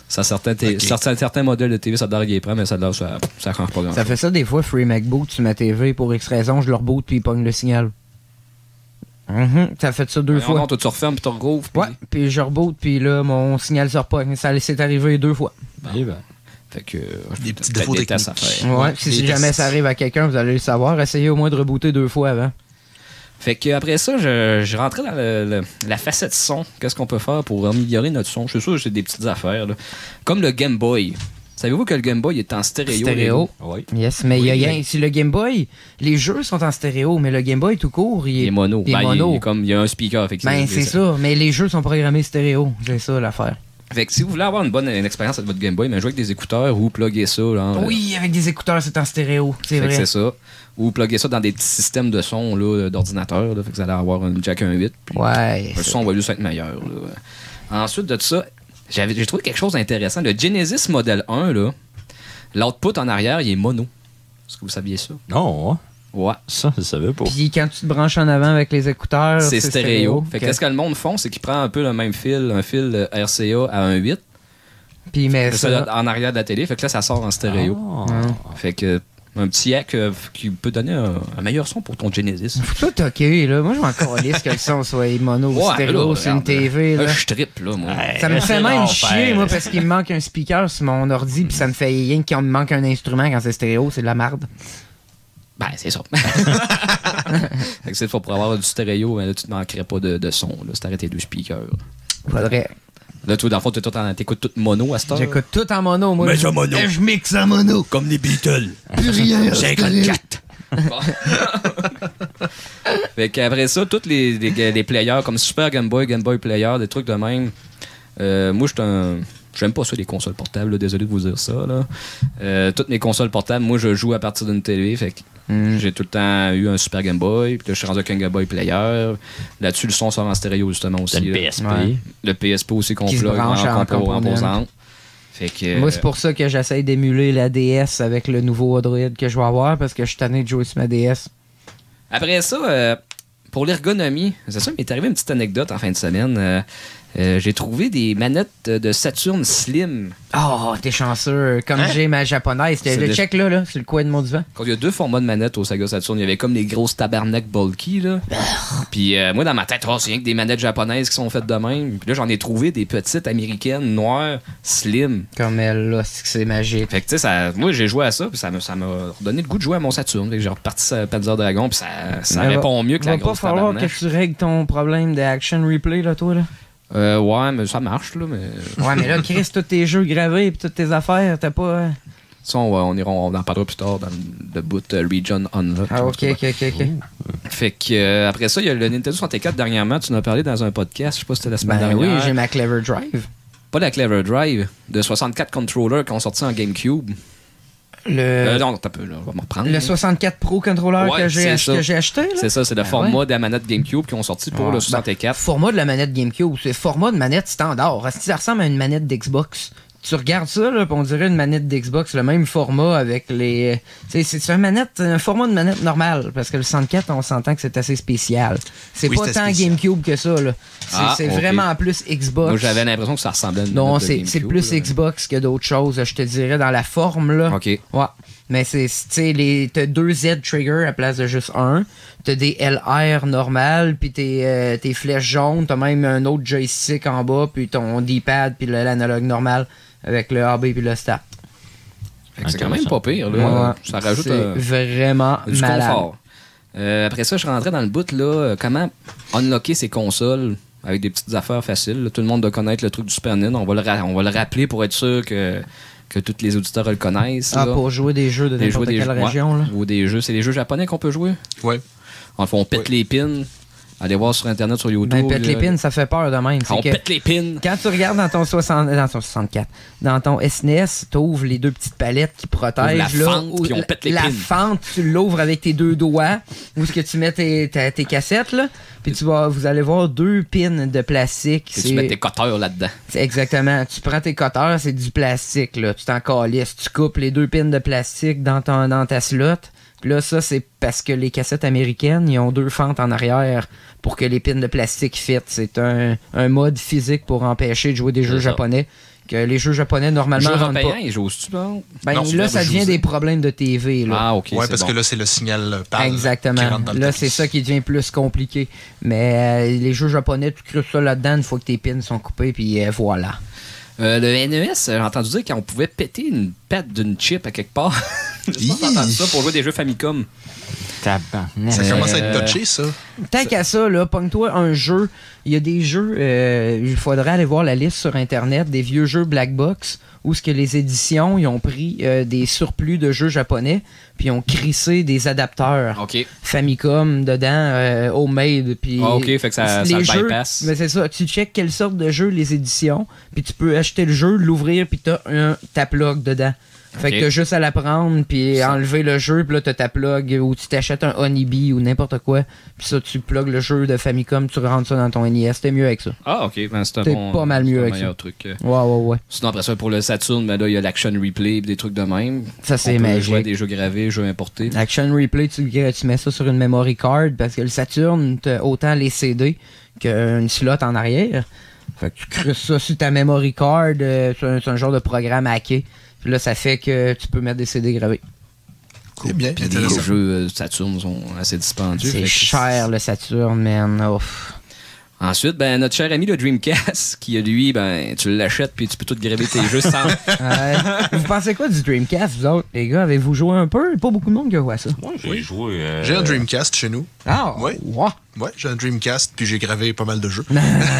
Speaker 2: Certains modèles de TV, ça doit prendre, mais ça change pas grand-chose.
Speaker 4: Ça fait ça des fois, Free MacBoot sur ma TV, pour X raison, je le reboot puis il pogne le signal. T'as fait ça deux fois.
Speaker 2: Non, toi, tu refermes puis tu rouvres.
Speaker 4: Ouais, puis je reboot puis là, mon signal sort pas. Ça s'est arrivé 2 fois.
Speaker 2: Fait que
Speaker 5: des petits défauts techniques.
Speaker 4: Ouais, si jamais ça arrive à quelqu'un, vous allez le savoir. Essayez au moins de rebooter 2 fois avant.
Speaker 2: Fait que après ça, je rentrais dans la facette son. Qu'est-ce qu'on peut faire pour améliorer notre son? Je suis sûr que j'ai des petites affaires. Là. Comme le Game Boy. Savez-vous que le Game Boy est en stéréo?
Speaker 4: Oui. Yes, mais si le Game Boy, les jeux sont en stéréo, mais le Game Boy tout court, il est
Speaker 2: mono. Il y a un speaker.
Speaker 4: Ben, c'est ça, mais les jeux sont programmés stéréo. C'est ça l'affaire.
Speaker 2: Fait que si vous voulez avoir une bonne expérience avec votre Game Boy, jouez avec des écouteurs ou plugger ça. Là,
Speaker 4: oui, avec des écouteurs, c'est en stéréo. C'est vrai.
Speaker 2: C'est ça. Ou plugger ça dans des petits systèmes de son d'ordinateur. Fait que vous allez avoir un jack 1.8.
Speaker 4: Ouais.
Speaker 2: Le son va juste être meilleur. Là. Ensuite de ça, j'ai trouvé quelque chose d'intéressant. Le Genesis Model 1, l'output en arrière, il est mono. Est-ce que vous saviez ça?
Speaker 3: Non.
Speaker 2: Ouais.
Speaker 3: Ça, je savais pas.
Speaker 4: Puis quand tu te branches en avant avec les écouteurs,
Speaker 2: c'est stéréo. Fait que qu'est-ce que le monde font, c'est qu'ils prennent un peu le même fil, un fil RCA à 1.8.
Speaker 4: Puis il met ça
Speaker 2: en arrière de la télé. Fait que là, ça sort en stéréo. Fait que un petit hack qui peut donner un meilleur son pour ton Genesis.
Speaker 4: Tout OK, là. Moi, je m'en calisse que le son soit mono ou stéréo sur une TV. Là.
Speaker 2: Je trippe, là, moi.
Speaker 4: Ça me fait même chier, moi, parce qu'il me manque un speaker sur mon ordi, puis ça me fait rien qu'il me manque un instrument quand c'est stéréo, c'est de la merde.
Speaker 2: Ben, c'est ça. Fait que c'est pour avoir du stéréo, mais là, tu ne manquerais pas de son. Là, si t'arrêtes tes 2 speakers.
Speaker 4: Faudrait.
Speaker 2: Là, toi, dans le fond, t'écoutes tout mono à cette heure?
Speaker 4: J'écoute tout en mono, moi.
Speaker 3: Mais je mono.
Speaker 4: Je mixe en mono.
Speaker 3: Comme les Beatles.
Speaker 4: Plus rien.
Speaker 3: 54.
Speaker 2: Fait qu'après ça, tous les players comme Super Game Boy Player, des trucs de même. Moi, j'aime pas ça, les consoles portables, là, désolé de vous dire ça. Là. Toutes mes consoles portables, moi, je joue à partir d'une télé. Fait que j'ai tout le temps eu un Super Game Boy. Puis là, je suis rendu avec un Game Boy Player. Là-dessus, le son sort en stéréo, justement, aussi.
Speaker 3: Le PSP.
Speaker 2: Ouais. Le PSP aussi qu'on plug en composante. Fait que,
Speaker 4: moi, c'est pour ça que j'essaye d'émuler la DS avec le nouveau Android que je vais avoir, parce que je suis tanné de jouer sur ma DS.
Speaker 2: Après ça, pour l'ergonomie, c'est ça, il m'est arrivé une petite anecdote en fin de semaine. J'ai trouvé des manettes de Saturn Slim.
Speaker 4: Oh, t'es chanceux. Comme j'ai ma japonaise. Le check là, sur le coin de mon divan.
Speaker 2: Il y a 2 formats de manettes au Sega Saturn. Il y avait comme les grosses tabarnak bulky, là. Puis moi, dans ma tête, c'est rien que des manettes japonaises qui sont faites de même. Puis là, j'en ai trouvé des petites américaines, noires, slim.
Speaker 4: Comme elle, là, c'est magique.
Speaker 2: Fait que, tu sais, moi, j'ai joué à ça, puis ça m'a redonné le goût de jouer à mon Saturn. Fait que j'ai reparti sur Panzer Dragon, puis ça répond mieux que la grosse tabarnak.
Speaker 4: Il va pas falloir que tu règles ton problème d'action replay, là, toi, là?
Speaker 2: Ouais, mais ça marche, là. Mais...
Speaker 4: Ouais, mais là, Chris, tous tes jeux gravés et toutes tes affaires, t'as pas...
Speaker 2: Ça, on en parlera plus tard dans le bout Region Unlock.
Speaker 4: Ah, ok.
Speaker 2: Fait que après ça, il y a le Nintendo 64 dernièrement. Tu en as parlé dans un podcast, je sais pas si c'était la semaine dernière.
Speaker 4: Oui, j'ai ma Clever Drive.
Speaker 2: Pas la Clever Drive, de 64 controllers qui ont sorti en GameCube. Non, t'as peu, là, on va me reprendre.
Speaker 4: Le 64 Pro controller que j'ai acheté. Là.
Speaker 2: C'est ça, c'est le format de la manette GameCube qui ont sorti pour le 64.
Speaker 4: Format de la manette GameCube, c'est format de manette standard. Ça ressemble à une manette d'Xbox. Tu regardes ça, là, on dirait une manette d'Xbox, le même format avec les... C'est un format de manette normale, parce que le 64, on s'entend que c'est assez spécial. C'est pas tant GameCube que ça, là. C'est vraiment plus Xbox.
Speaker 2: Moi, j'avais l'impression que ça ressemblait à une
Speaker 4: manette de GameCube. Non, c'est plus Xbox que d'autres choses, je te dirais, dans la forme, là.
Speaker 2: OK.
Speaker 4: Ouais. Mais t'as 2 Z-trigger à place de juste un. T'as des LR normales, puis tes flèches jaunes. T'as même un autre joystick en bas, puis ton D-pad, puis l'analogue normal avec le AB puis le start.
Speaker 2: C'est quand même pas pire. Là. Ouais, ça rajoute
Speaker 4: vraiment
Speaker 2: du
Speaker 4: malade.
Speaker 2: Confort. Après ça, je rentrais dans le bout, là, comment unlocker ses consoles avec des petites affaires faciles. Là. Tout le monde doit connaître le truc du Super Nintendo. On va le rappeler pour être sûr que tous les auditeurs le connaissent.
Speaker 4: Ah, là. Pour jouer des jeux de n'importe quelle région. Là.
Speaker 2: Ou des jeux. C'est des jeux japonais qu'on peut jouer?
Speaker 5: Oui.
Speaker 2: Enfin, on pète les pins. Allez voir sur Internet, sur YouTube.
Speaker 4: Pète les pins, ça fait peur de même.
Speaker 2: On pète les pins.
Speaker 4: Quand tu regardes dans ton 64, dans ton SNES, tu ouvres les 2 petites palettes qui protègent.
Speaker 2: La fente, puis on pète les pins.
Speaker 4: La fente, tu l'ouvres avec tes 2 doigts. Où est-ce que tu mets tes cassettes, là? Puis vous allez voir 2 pins de plastique.
Speaker 2: Et tu mets tes cutters là-dedans.
Speaker 4: Exactement. Tu prends tes cutters, c'est du plastique, là. Tu t'en calisses. Tu coupes les 2 pins de plastique dans ta slot. Puis là, ça, c'est parce que les cassettes américaines, ils ont 2 fentes en arrière pour que les pins de plastique fit. C'est un mode physique pour empêcher de jouer des jeux japonais. Que les jeux japonais, normalement,
Speaker 2: jeux européens, ils jouent-tu, bon?
Speaker 4: Non, là, ça devient des problèmes de TV. Là.
Speaker 2: Ah, OK.
Speaker 5: Ouais, parce que là, c'est le signal PAL.
Speaker 4: Exactement. Là, c'est ça qui devient plus compliqué. Mais les jeux japonais, tu creuses ça là-dedans une fois que tes pins sont coupés, puis voilà.
Speaker 2: Le NES, j'ai entendu dire qu'on pouvait péter une patte d'une chip à quelque part. J'ai pas entendu ça pour jouer des jeux Famicom.
Speaker 5: Ça commence à être touché, ça.
Speaker 4: Tant qu'à ça, là, pogne-toi un jeu. Il y a des jeux, il faudrait aller voir la liste sur Internet, des vieux jeux Black Box, où ce que les éditions, ils ont pris des surplus de jeux japonais, puis ils ont crissé des adapteurs Famicom dedans, homemade. Puis
Speaker 2: OK, fait que ça le bypass.
Speaker 4: Mais c'est ça, tu checkes quelle sorte de jeu les éditions, puis tu peux acheter le jeu, l'ouvrir, puis t'as ta plug dedans. Fait que t'as juste à la prendre, puis enlever le jeu, puis là t'as ta plug, ou tu t'achètes un Honeybee ou n'importe quoi, puis ça tu plugues le jeu de Famicom, tu rentres ça dans ton NES, t'es mieux avec ça.
Speaker 2: Ah, ok, ben c'est
Speaker 4: pas mal mieux avec ça.
Speaker 2: Truc.
Speaker 4: Ouais.
Speaker 2: Sinon, après ça, pour le Saturn, ben là, il y a l'Action Replay, des trucs de même.
Speaker 4: Ça, c'est magique.
Speaker 2: Jouer des jeux gravés, jeux importés.
Speaker 4: Action Replay, tu mets ça sur une memory card, parce que le Saturn, t'as autant les CD qu'une slot en arrière. Fait que tu creuses ça sur ta memory card, c'est un genre de programme hacké. Puis là, ça fait que tu peux mettre des CD gravés.
Speaker 5: C'est bien.
Speaker 2: Puis les jeux Saturn sont assez dispendieux.
Speaker 4: C'est cher, le Saturn, man. Ouf.
Speaker 2: Ensuite, ben, notre cher ami le Dreamcast, qui lui, ben, tu l'achètes puis tu peux tout graver tes jeux sans.
Speaker 4: Vous pensez quoi du Dreamcast, vous autres? Les gars, avez-vous joué un peu? Pas beaucoup de monde qui a joué à ça.
Speaker 3: Moi, j'ai joué.
Speaker 5: J'ai un Dreamcast chez nous.
Speaker 4: Ah,
Speaker 5: ouais. Ouais, j'ai un Dreamcast puis j'ai gravé pas mal de jeux.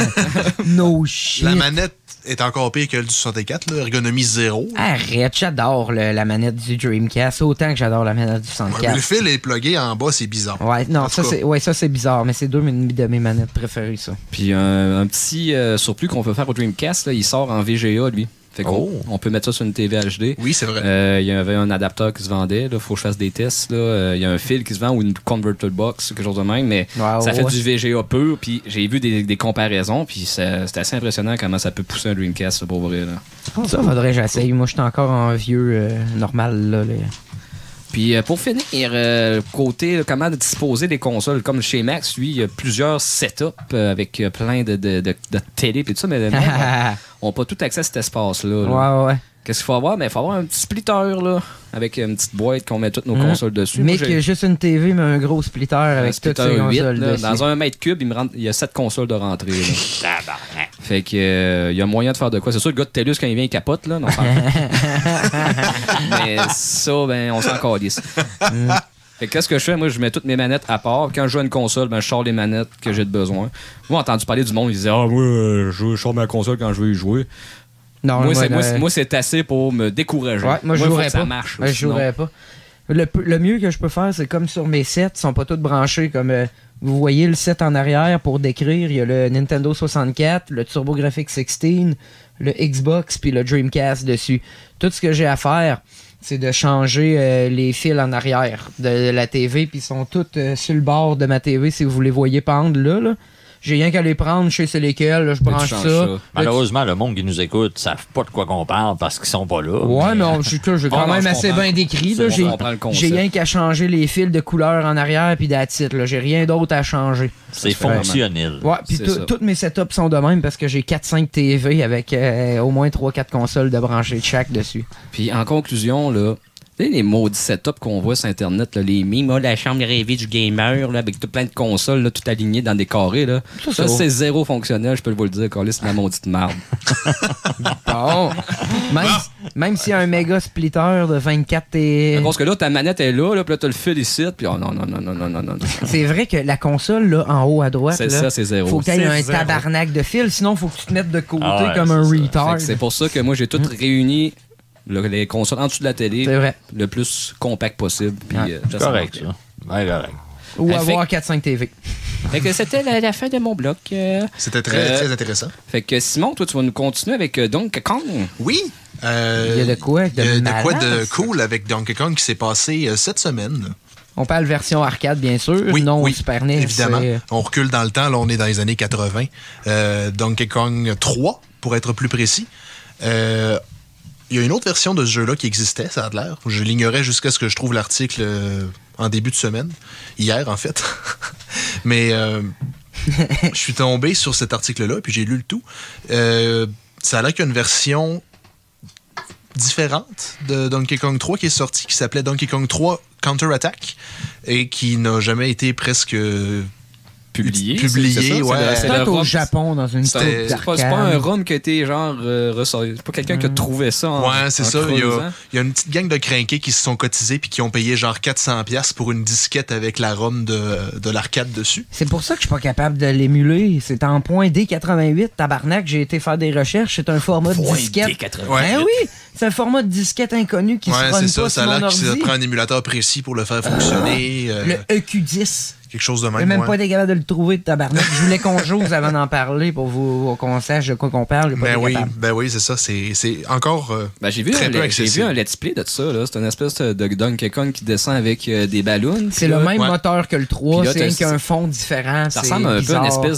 Speaker 4: No shit.
Speaker 5: La manette est encore pire que le du 64, là, ergonomie 0.
Speaker 4: Arrête, j'adore la manette du Dreamcast, autant que j'adore la manette du 64.
Speaker 5: Ouais, mais le fil est plugué en bas, c'est bizarre.
Speaker 4: Ouais, non, ça c'est bizarre, mais c'est 2 de mes manettes préférées, ça.
Speaker 2: Puis un petit surplus qu'on peut faire au Dreamcast, là, il sort en VGA, lui. Fait qu'on peut mettre ça sur une TV HD.
Speaker 5: Oui, c'est vrai.
Speaker 2: Il y avait un adapteur qui se vendait. Il faut que je fasse des tests. Il y a un fil qui se vend ou une converter box, quelque chose de même. Mais ça fait du VGA pur. Puis j'ai vu des comparaisons. Puis c'est assez impressionnant comment ça peut pousser un Dreamcast, pour vrai. Là.
Speaker 4: Ça faudrait que j'essaye. Moi, je suis encore un vieux normal. Là.
Speaker 2: Puis pour finir, côté comment disposer des consoles, comme chez Max, lui, il y a plusieurs setups avec plein de télé et tout ça, mais on n'a pas tout accès à cet espace-là.
Speaker 4: Là. Ouais.
Speaker 2: Qu'est-ce qu'il faut avoir? Il faut avoir un petit splitter là, avec une petite boîte qu'on met toutes nos consoles dessus.
Speaker 4: Mais qu'il y a juste une TV, mais un gros splitter avec toutes ces consoles
Speaker 2: là,
Speaker 4: dessus.
Speaker 2: dans un mètre cube, il y a 7 consoles de rentrée. Fait que il y a moyen de faire de quoi. C'est sûr, le gars de TELUS, quand il vient, il capote. Là, non, mais ça, ben, on s'en calisse. Fait que qu'est-ce que je fais? Moi, je mets toutes mes manettes à part. Quand je joue à une console, je sors les manettes que j'ai de besoin. Moi, j'ai entendu parler du monde, ils disaient « Ah, moi, je sors ma console quand je veux y jouer. » Non, moi, c'est assez pour me décourager.
Speaker 4: Ouais, moi, je jouerais pas.
Speaker 2: Ça marche.
Speaker 4: Je jouerais pas. Le mieux que je peux faire, c'est comme sur mes sets, ils sont pas tous branchés comme... vous voyez le set en arrière pour décrire. Il y a le Nintendo 64, le TurboGrafx 16, le Xbox puis le Dreamcast dessus. Tout ce que j'ai à faire, c'est de changer les fils en arrière de la TV. Puis ils sont tous sur le bord de ma TV si vous les voyez pendre là. J'ai rien qu'à les prendre, je sais c'est lesquels, là, je branche ça.
Speaker 3: Malheureusement, le monde qui nous écoute ne savent pas de quoi qu'on parle parce qu'ils sont pas là.
Speaker 4: Ouais, mais j'ai quand même assez bien décrit. J'ai rien qu'à changer les fils de couleur en arrière puis d'attitude. J'ai rien d'autre à changer.
Speaker 3: C'est fonctionnel.
Speaker 4: Ouais, puis tous mes setups sont de même parce que j'ai 4-5 TV avec au moins 3-4 consoles de brancher de chaque dessus.
Speaker 2: Puis en conclusion, là, tu sais, les maudits setups qu'on voit sur Internet, là, les mimes, la chambre rêvée du gamer, là, avec plein de consoles, là, tout alignées dans des carrés. Là. Ça c'est zéro fonctionnel, je peux vous le dire, Carlis, c'est la maudite merde.
Speaker 4: Bon. Même s'il y a un méga splitter de 24 et...
Speaker 2: Parce que là, ta manette est là, puis là, t'as le fil ici, puis oh non.
Speaker 4: C'est vrai que la console, là, en haut à droite,
Speaker 2: c'est ça, c'est zéro.
Speaker 4: Faut que t'aies un tabarnak de fil, sinon faut que tu te mettes de côté comme un retard.
Speaker 2: C'est pour ça que moi, j'ai tout réuni... les consoles en dessous de la télé, le plus compact possible. Puis,
Speaker 3: correct, ça. Ouais, correct.
Speaker 4: Ou avoir 4-5 TV.
Speaker 2: Fait que c'était la fin de mon bloc.
Speaker 5: C'était très intéressant.
Speaker 2: Fait que Simon, toi, tu vas nous continuer avec Donkey Kong.
Speaker 5: Oui.
Speaker 4: Il y a de quoi
Speaker 5: de cool avec Donkey Kong qui s'est passé cette semaine.
Speaker 4: On parle version arcade, bien sûr. Non, Super NES.
Speaker 5: Évidemment. On recule dans le temps. Là, on est dans les années 80. Donkey Kong 3, pour être plus précis. Il y a une autre version de ce jeu-là qui existait, ça a l'air. Je l'ignorais jusqu'à ce que je trouve l'article en début de semaine. Hier, en fait. Mais je suis tombé sur cet article-là, puis j'ai lu le tout. Ça a l'air qu'il y a une version différente de Donkey Kong 3 qui est sortie, qui s'appelait Donkey Kong 3 Counter-Attack, et qui n'a jamais été presque... publié,
Speaker 4: ouais. C'est peut-être au Japon, dans une coupe d'arcade.
Speaker 2: C'est pas un ROM qui a été genre ressorti. C'est pas quelqu'un qui a trouvé ça
Speaker 5: ouais, c'est ça. Il y a une petite gang de crinqués qui se sont cotisés puis qui ont payé genre 400$ pour une disquette avec la ROM de l'arcade dessus.
Speaker 4: C'est pour ça que je suis pas capable de l'émuler. C'est en .D88, tabarnak. J'ai été faire des recherches. C'est un format de disquette.
Speaker 2: D88.
Speaker 4: Ouais, oui! C'est un format de disquette inconnu qui se run pas sur mon ordi.
Speaker 5: Ça a l'air que ça prend un émulateur précis pour le faire fonctionner.
Speaker 4: Le EQ10.
Speaker 5: Quelque chose de même.
Speaker 4: J'ai même pas été capable de le trouver de tabarnak. Je voulais qu'on joue avant d'en parler pour qu'on sache de quoi qu'on parle.
Speaker 5: Ben oui, c'est ça. C'est encore
Speaker 2: j'ai vu un let's play de ça. C'est une espèce de Donkey Kong qui descend avec des ballons.
Speaker 4: C'est le même moteur que le 3, c'est qu'un fond différent.
Speaker 2: Ça ressemble un peu à une espèce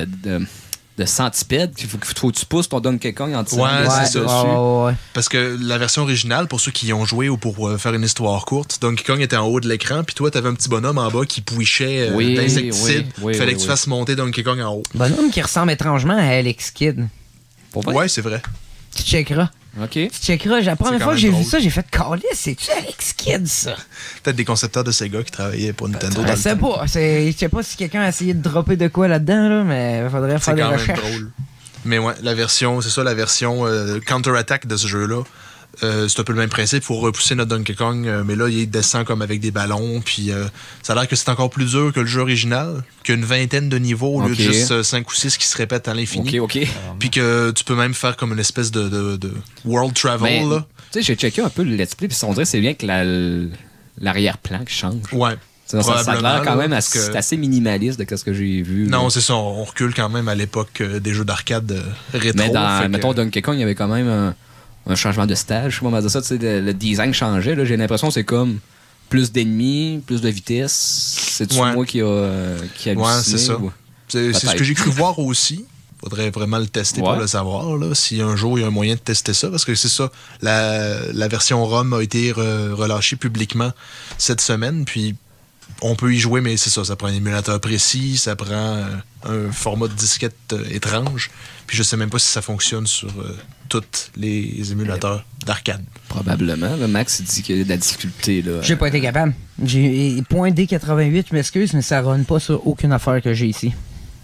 Speaker 2: de centipède qu'il faut que tu pousses ton Donkey Kong en tirant
Speaker 5: dessus.
Speaker 4: Ouais.
Speaker 5: Parce que la version originale, pour ceux qui y ont joué ou pour faire une histoire courte, Donkey Kong était en haut de l'écran, puis toi, t'avais un petit bonhomme en bas qui pouichait d'insecticides. Il fallait que tu fasses monter Donkey Kong en haut.
Speaker 4: Bonhomme qui ressemble étrangement à Alex Kidd.
Speaker 5: Ouais, c'est vrai.
Speaker 4: Tu checkeras.
Speaker 2: OK.
Speaker 4: Tu checkeras. La première fois que j'ai vu ça, j'ai fait Callis, c'est-tu Alex Kidd, ça?
Speaker 5: Peut-être des concepteurs de Sega qui travaillaient pour Nintendo.
Speaker 4: Je sais pas si quelqu'un a essayé de dropper de quoi là-dedans, là, mais il faudrait faire des recherches. C'est drôle.
Speaker 5: Mais ouais, la version Counter-Attack de ce jeu-là, c'est un peu le même principe. Il faut repousser notre Donkey Kong, mais là, il descend comme avec des ballons. Puis ça a l'air que c'est encore plus dur que le jeu original, qu'une vingtaine de niveaux au lieu de juste 5 ou 6 qui se répètent à l'infini.
Speaker 2: OK.
Speaker 5: Puis que tu peux même faire comme une espèce de world travel. Tu
Speaker 2: sais, j'ai checké un peu le let's play, puis on dirait que c'est bien que l'arrière-plan qui change.
Speaker 5: Ouais.
Speaker 2: Ça a l'air quand même assez minimaliste de ce que j'ai vu.
Speaker 5: Non, c'est ça. On recule quand même à l'époque des jeux d'arcade rétro.
Speaker 2: Mais mettons, Donkey Kong, il y avait quand même un changement de stage. Je sais pas comment dire ça. Le design changeait. J'ai l'impression que c'est comme plus d'ennemis, plus de vitesse. C'est-tu moi qui a halluciné?
Speaker 5: Ouais, c'est ça. C'est ce que j'ai cru voir aussi. Faudrait vraiment le tester pour le savoir. Là, si un jour il y a un moyen de tester ça. Parce que c'est ça. La version ROM a été relâchée publiquement cette semaine. Puis on peut y jouer, mais c'est ça. Ça prend un émulateur précis. Ça prend un format de disquette étrange. Puis je sais même pas si ça fonctionne sur tous les émulateurs d'arcade.
Speaker 2: Probablement. Là, Max dit qu'il y a de la difficulté. Là.
Speaker 4: J'ai pas été capable. J'ai .D88, je m'excuse, mais ça run pas sur aucune affaire que j'ai ici.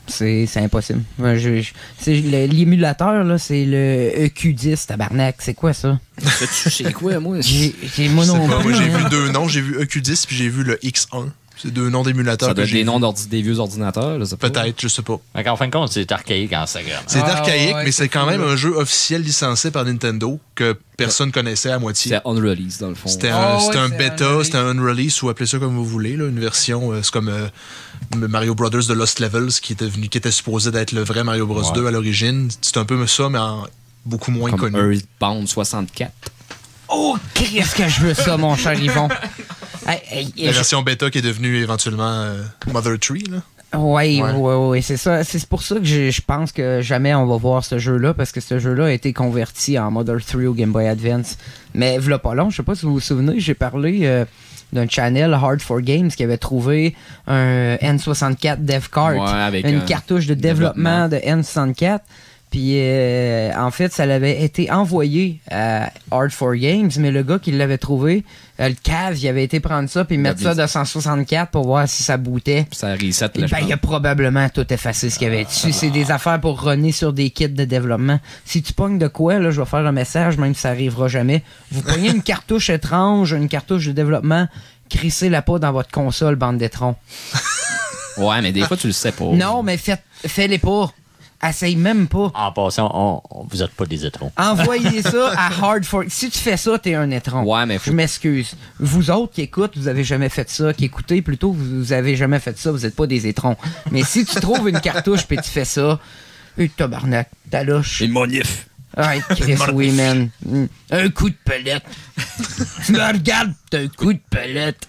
Speaker 4: C'est impossible. L'émulateur, là, c'est le EQ10, tabarnak. C'est quoi ça?
Speaker 2: C'est quoi, moi?
Speaker 4: J'ai mon nom.
Speaker 5: Moi, j'ai vu 2 noms. J'ai vu EQ10 puis j'ai vu le X1. C'est 2 noms d'émulateurs.
Speaker 2: Ça doit être des noms des vieux ordinateurs.
Speaker 5: Peut-être, je sais pas.
Speaker 3: En fin de compte, c'est archaïque en Instagram.
Speaker 5: C'est archaïque, mais c'est quand même un jeu officiel licencié par Nintendo que personne connaissait à moitié.
Speaker 2: C'était unreleased, dans le fond.
Speaker 5: C'était un bêta, c'était un unreleased, ou appelez ça comme vous voulez. Là, une version, c'est comme Mario Brothers de Lost Levels qui était supposé d'être le vrai Mario Bros 2 à l'origine. C'est un peu ça, mais beaucoup moins
Speaker 2: comme
Speaker 5: connu.
Speaker 2: Earthbound 64.
Speaker 4: Oh, qu'est-ce que je veux ça, mon cher Yvon?
Speaker 5: La version bêta qui est devenue éventuellement Mother 3, là.
Speaker 4: Oui, c'est ça. C'est pour ça que je pense que jamais on va voir ce jeu-là, parce que ce jeu-là a été converti en Mother 3 au Game Boy Advance. Mais v'là pas long, je sais pas si vous vous souvenez, j'ai parlé d'un channel Hard for Games qui avait trouvé un N64 Dev Cart, avec une cartouche de développement de N64. Puis, en fait, ça l'avait été envoyé à Hard for Games, mais le gars qui l'avait trouvé, le cave, il avait été prendre ça puis mettre ça de 164 pour voir si ça bootait.
Speaker 2: Ça reset le
Speaker 4: il a probablement tout effacé ce qu'il y avait dessus. C'est des affaires pour runner sur des kits de développement. Si tu pognes de quoi, là, je vais faire un message, même si ça arrivera jamais. Vous pognez une cartouche étrange, une cartouche de développement, crissez-la pas dans votre console, bande d'étrons.
Speaker 2: Ouais, mais des fois, tu le sais pas.
Speaker 4: Non, mais fais-les pas. Essaye même pas.
Speaker 3: En passant, vous êtes pas des étrons.
Speaker 4: Envoyez ça à Hard for... Si tu fais ça, t'es un étron.
Speaker 2: Ouais, mais
Speaker 4: Je m'excuse. Vous autres qui écoutent, vous avez jamais fait ça. Qui écoutez plutôt, vous avez jamais fait ça. Vous êtes pas des étrons. Mais si tu trouves une cartouche puis tu fais ça, tabarnak, taloche.
Speaker 2: Une monif.
Speaker 4: Ah, Chris, oui, man. Un coup de pelette. Tu me regardes, t'as un coup de pelette.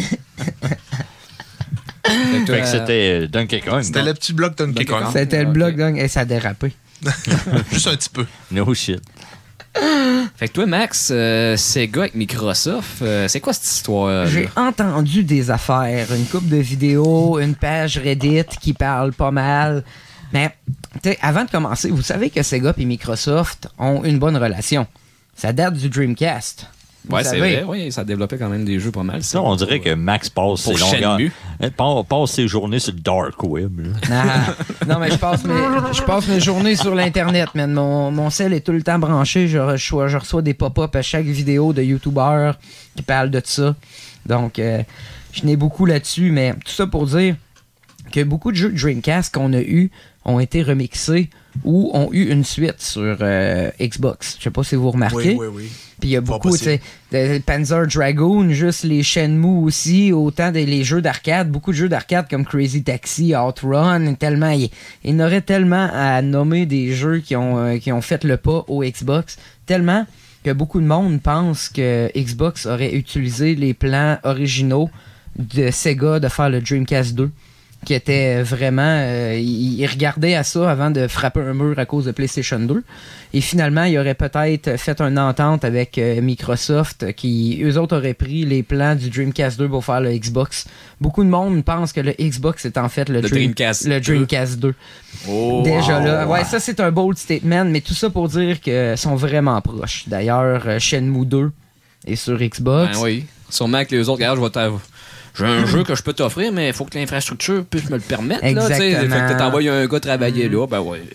Speaker 3: Fait que c'était Donkey Kong.
Speaker 5: C'était le petit bloc Donkey Kong.
Speaker 4: C'était le bloc Donkey Kong. Et ça a dérapé.
Speaker 5: Juste un petit peu.
Speaker 3: No shit.
Speaker 2: Fait que toi, Max, Sega avec Microsoft, c'est quoi cette histoire?
Speaker 4: J'ai entendu des affaires, une couple de vidéos, une page Reddit qui parle pas mal. Mais, avant de commencer, vous savez que Sega et Microsoft ont une bonne relation. Ça date du Dreamcast.
Speaker 2: Ouais, c'est vrai, oui, ça développait quand même des jeux pas mal.
Speaker 3: Ça, on dirait que Max passe ses journées sur le dark web.
Speaker 4: Non, mais je passe mes journées sur l'Internet, man. Mon cell est tout le temps branché. Je reçois des pop-up à chaque vidéo de YouTubeurs qui parlent de ça. Donc, je n'ai beaucoup là-dessus, mais tout ça pour dire que beaucoup de jeux de Dreamcast qu'on a eu ont été remixés ou ont eu une suite sur Xbox. Je sais pas si vous remarquez.
Speaker 5: Oui.
Speaker 4: Puis il y a beaucoup, tu sais, Panzer Dragoon, juste les Shenmue aussi, autant les jeux d'arcade, beaucoup de jeux d'arcade comme Crazy Taxi, Outrun, tellement, il y en aurait tellement à nommer des jeux qui ont fait le pas au Xbox, tellement que beaucoup de monde pense que Xbox aurait utilisé les plans originaux de Sega de faire le Dreamcast 2. Qui était vraiment... il regardait à ça avant de frapper un mur à cause de PlayStation 2. Et finalement, il aurait peut-être fait une entente avec Microsoft qui, eux autres, auraient pris les plans du Dreamcast 2 pour faire le Xbox. Beaucoup de monde pense que le Xbox est en fait le Dreamcast 2. Oh, déjà là. Ouais, ça, c'est un bold statement, mais tout ça pour dire qu'ils sont vraiment proches. D'ailleurs, Shenmue 2 est sur Xbox.
Speaker 2: Ben oui. Sûrement que les autres, regarde, j'ai un jeu que je peux t'offrir, mais il faut que l'infrastructure puisse me le permettre.
Speaker 4: Exactement.
Speaker 2: Là, fait que t'envoies un gars travailler là, ben ouais.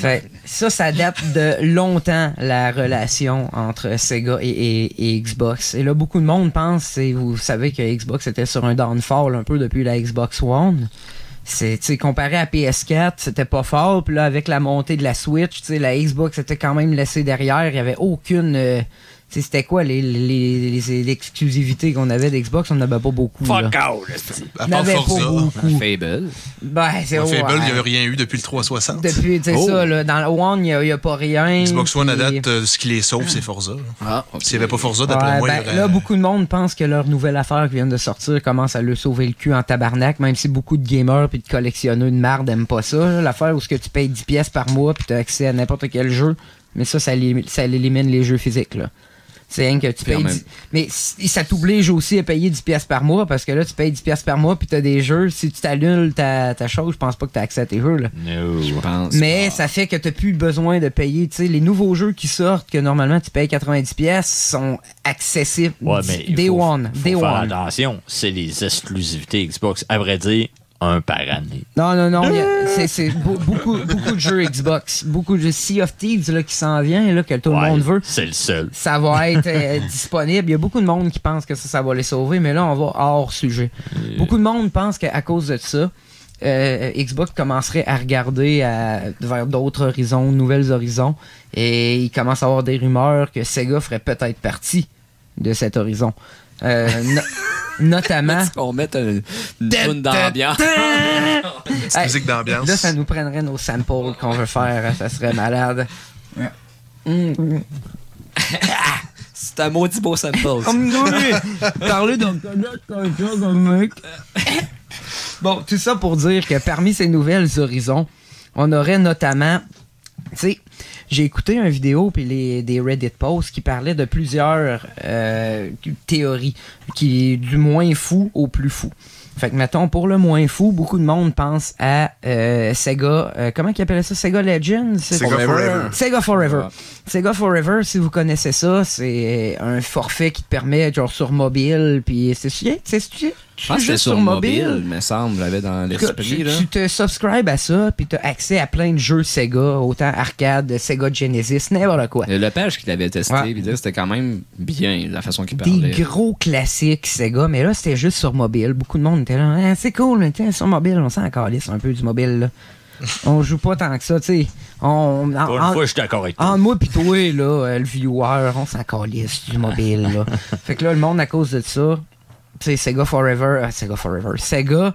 Speaker 4: Ça date de longtemps, la relation entre Sega et Xbox. Et là, beaucoup de monde pense, vous savez que Xbox était sur un downfall un peu depuis la Xbox One. Comparé à PS4, c'était pas fort. Puis là, avec la montée de la Switch, la Xbox était quand même laissée derrière. Il n'y avait aucune... c'était quoi les exclusivités qu'on avait d'Xbox? On n'avait pas beaucoup.
Speaker 3: Fuck out!
Speaker 5: À part Forza.
Speaker 2: Fable.
Speaker 5: Fable, il n'y a rien eu depuis le 360.
Speaker 4: Depuis, ça, là, dans le One, il n'y a pas rien.
Speaker 5: Xbox One, à date, ce qui les sauve, c'est Forza. Okay. S'il n'y avait pas Forza, d'après moi, il y aurait...
Speaker 4: Là, beaucoup de monde pense que leur nouvelle affaire qui vient de sortir commence à le sauver le cul en tabarnak, même si beaucoup de gamers et de collectionneurs de marde n'aiment pas ça. Là, l'affaire où tu payes 10$ par mois et tu as accès à n'importe quel jeu. Mais ça élimine les jeux physiques, là. C'est rien que tu payes. Mais ça t'oblige aussi à payer 10$ par mois parce que là, tu payes 10$ par mois puis tu as des jeux. Si tu t'annules ta chose, je pense pas que tu as accès à tes jeux. Là.
Speaker 3: No, je pense
Speaker 4: mais ça fait que tu n'as plus besoin de payer. Tu sais, les nouveaux jeux qui sortent que normalement tu payes 90$ sont accessibles.
Speaker 3: Ouais, mais
Speaker 4: Day One.
Speaker 3: Faire attention, c'est les exclusivités Xbox. À vrai dire, un par année.
Speaker 4: Non. C'est beaucoup de jeux Xbox. Beaucoup de Sea of Thieves là, qui s'en vient, là, que tout le monde veut.
Speaker 3: C'est le seul.
Speaker 4: Ça va être disponible. Il y a beaucoup de monde qui pense que ça va les sauver, mais là, on va hors sujet. Beaucoup de monde pense qu'à cause de ça, Xbox commencerait à regarder vers d'autres horizons, nouvelles horizons, et il commence à avoir des rumeurs que Sega ferait peut-être partie de cet horizon. Notamment...
Speaker 2: On met une zone d'ambiance.
Speaker 5: Cette musique d'ambiance.
Speaker 4: Là, ça nous prendrait nos samples qu'on veut faire. Ça serait malade.
Speaker 2: C'est un maudit beau sample.
Speaker 4: Parler d'un mec. Bon, tout ça pour dire que parmi ces nouvelles horizons, on aurait notamment... Tu sais, j'ai écouté une vidéo puis des Reddit posts qui parlaient de plusieurs théories, du moins fou au plus fou. Fait que, mettons, pour le moins fou, beaucoup de monde pense à Sega... comment ils appellent ça? Sega Legends?
Speaker 5: Sega Forever.
Speaker 4: Sega Forever. Sega Forever, si vous connaissez ça, c'est un forfait qui te permet, genre, sur mobile, puis c'est
Speaker 2: je pense que c'était sur mobile, me semble, j'avais dans l'esprit.
Speaker 4: Tu te subscribes à ça, puis tu as accès à plein de jeux Sega, autant arcade, Sega Genesis, n'importe quoi.
Speaker 2: Le page qu'il avait testé, c'était quand même bien, la façon qu'il parlait.
Speaker 4: Des gros classiques Sega, mais là, c'était juste sur mobile. Beaucoup de monde était là, c'est cool, mais tiens, sur mobile, on s'en calisse un peu du mobile, là. On joue pas tant que ça, tu sais.
Speaker 3: Pour une fois, je suis d'accord avec toi.
Speaker 4: En moi pis toi, là, le viewer, on s'en calisse du mobile, là. Fait que là, le monde, à cause de ça... C'est Sega Forever. Sega.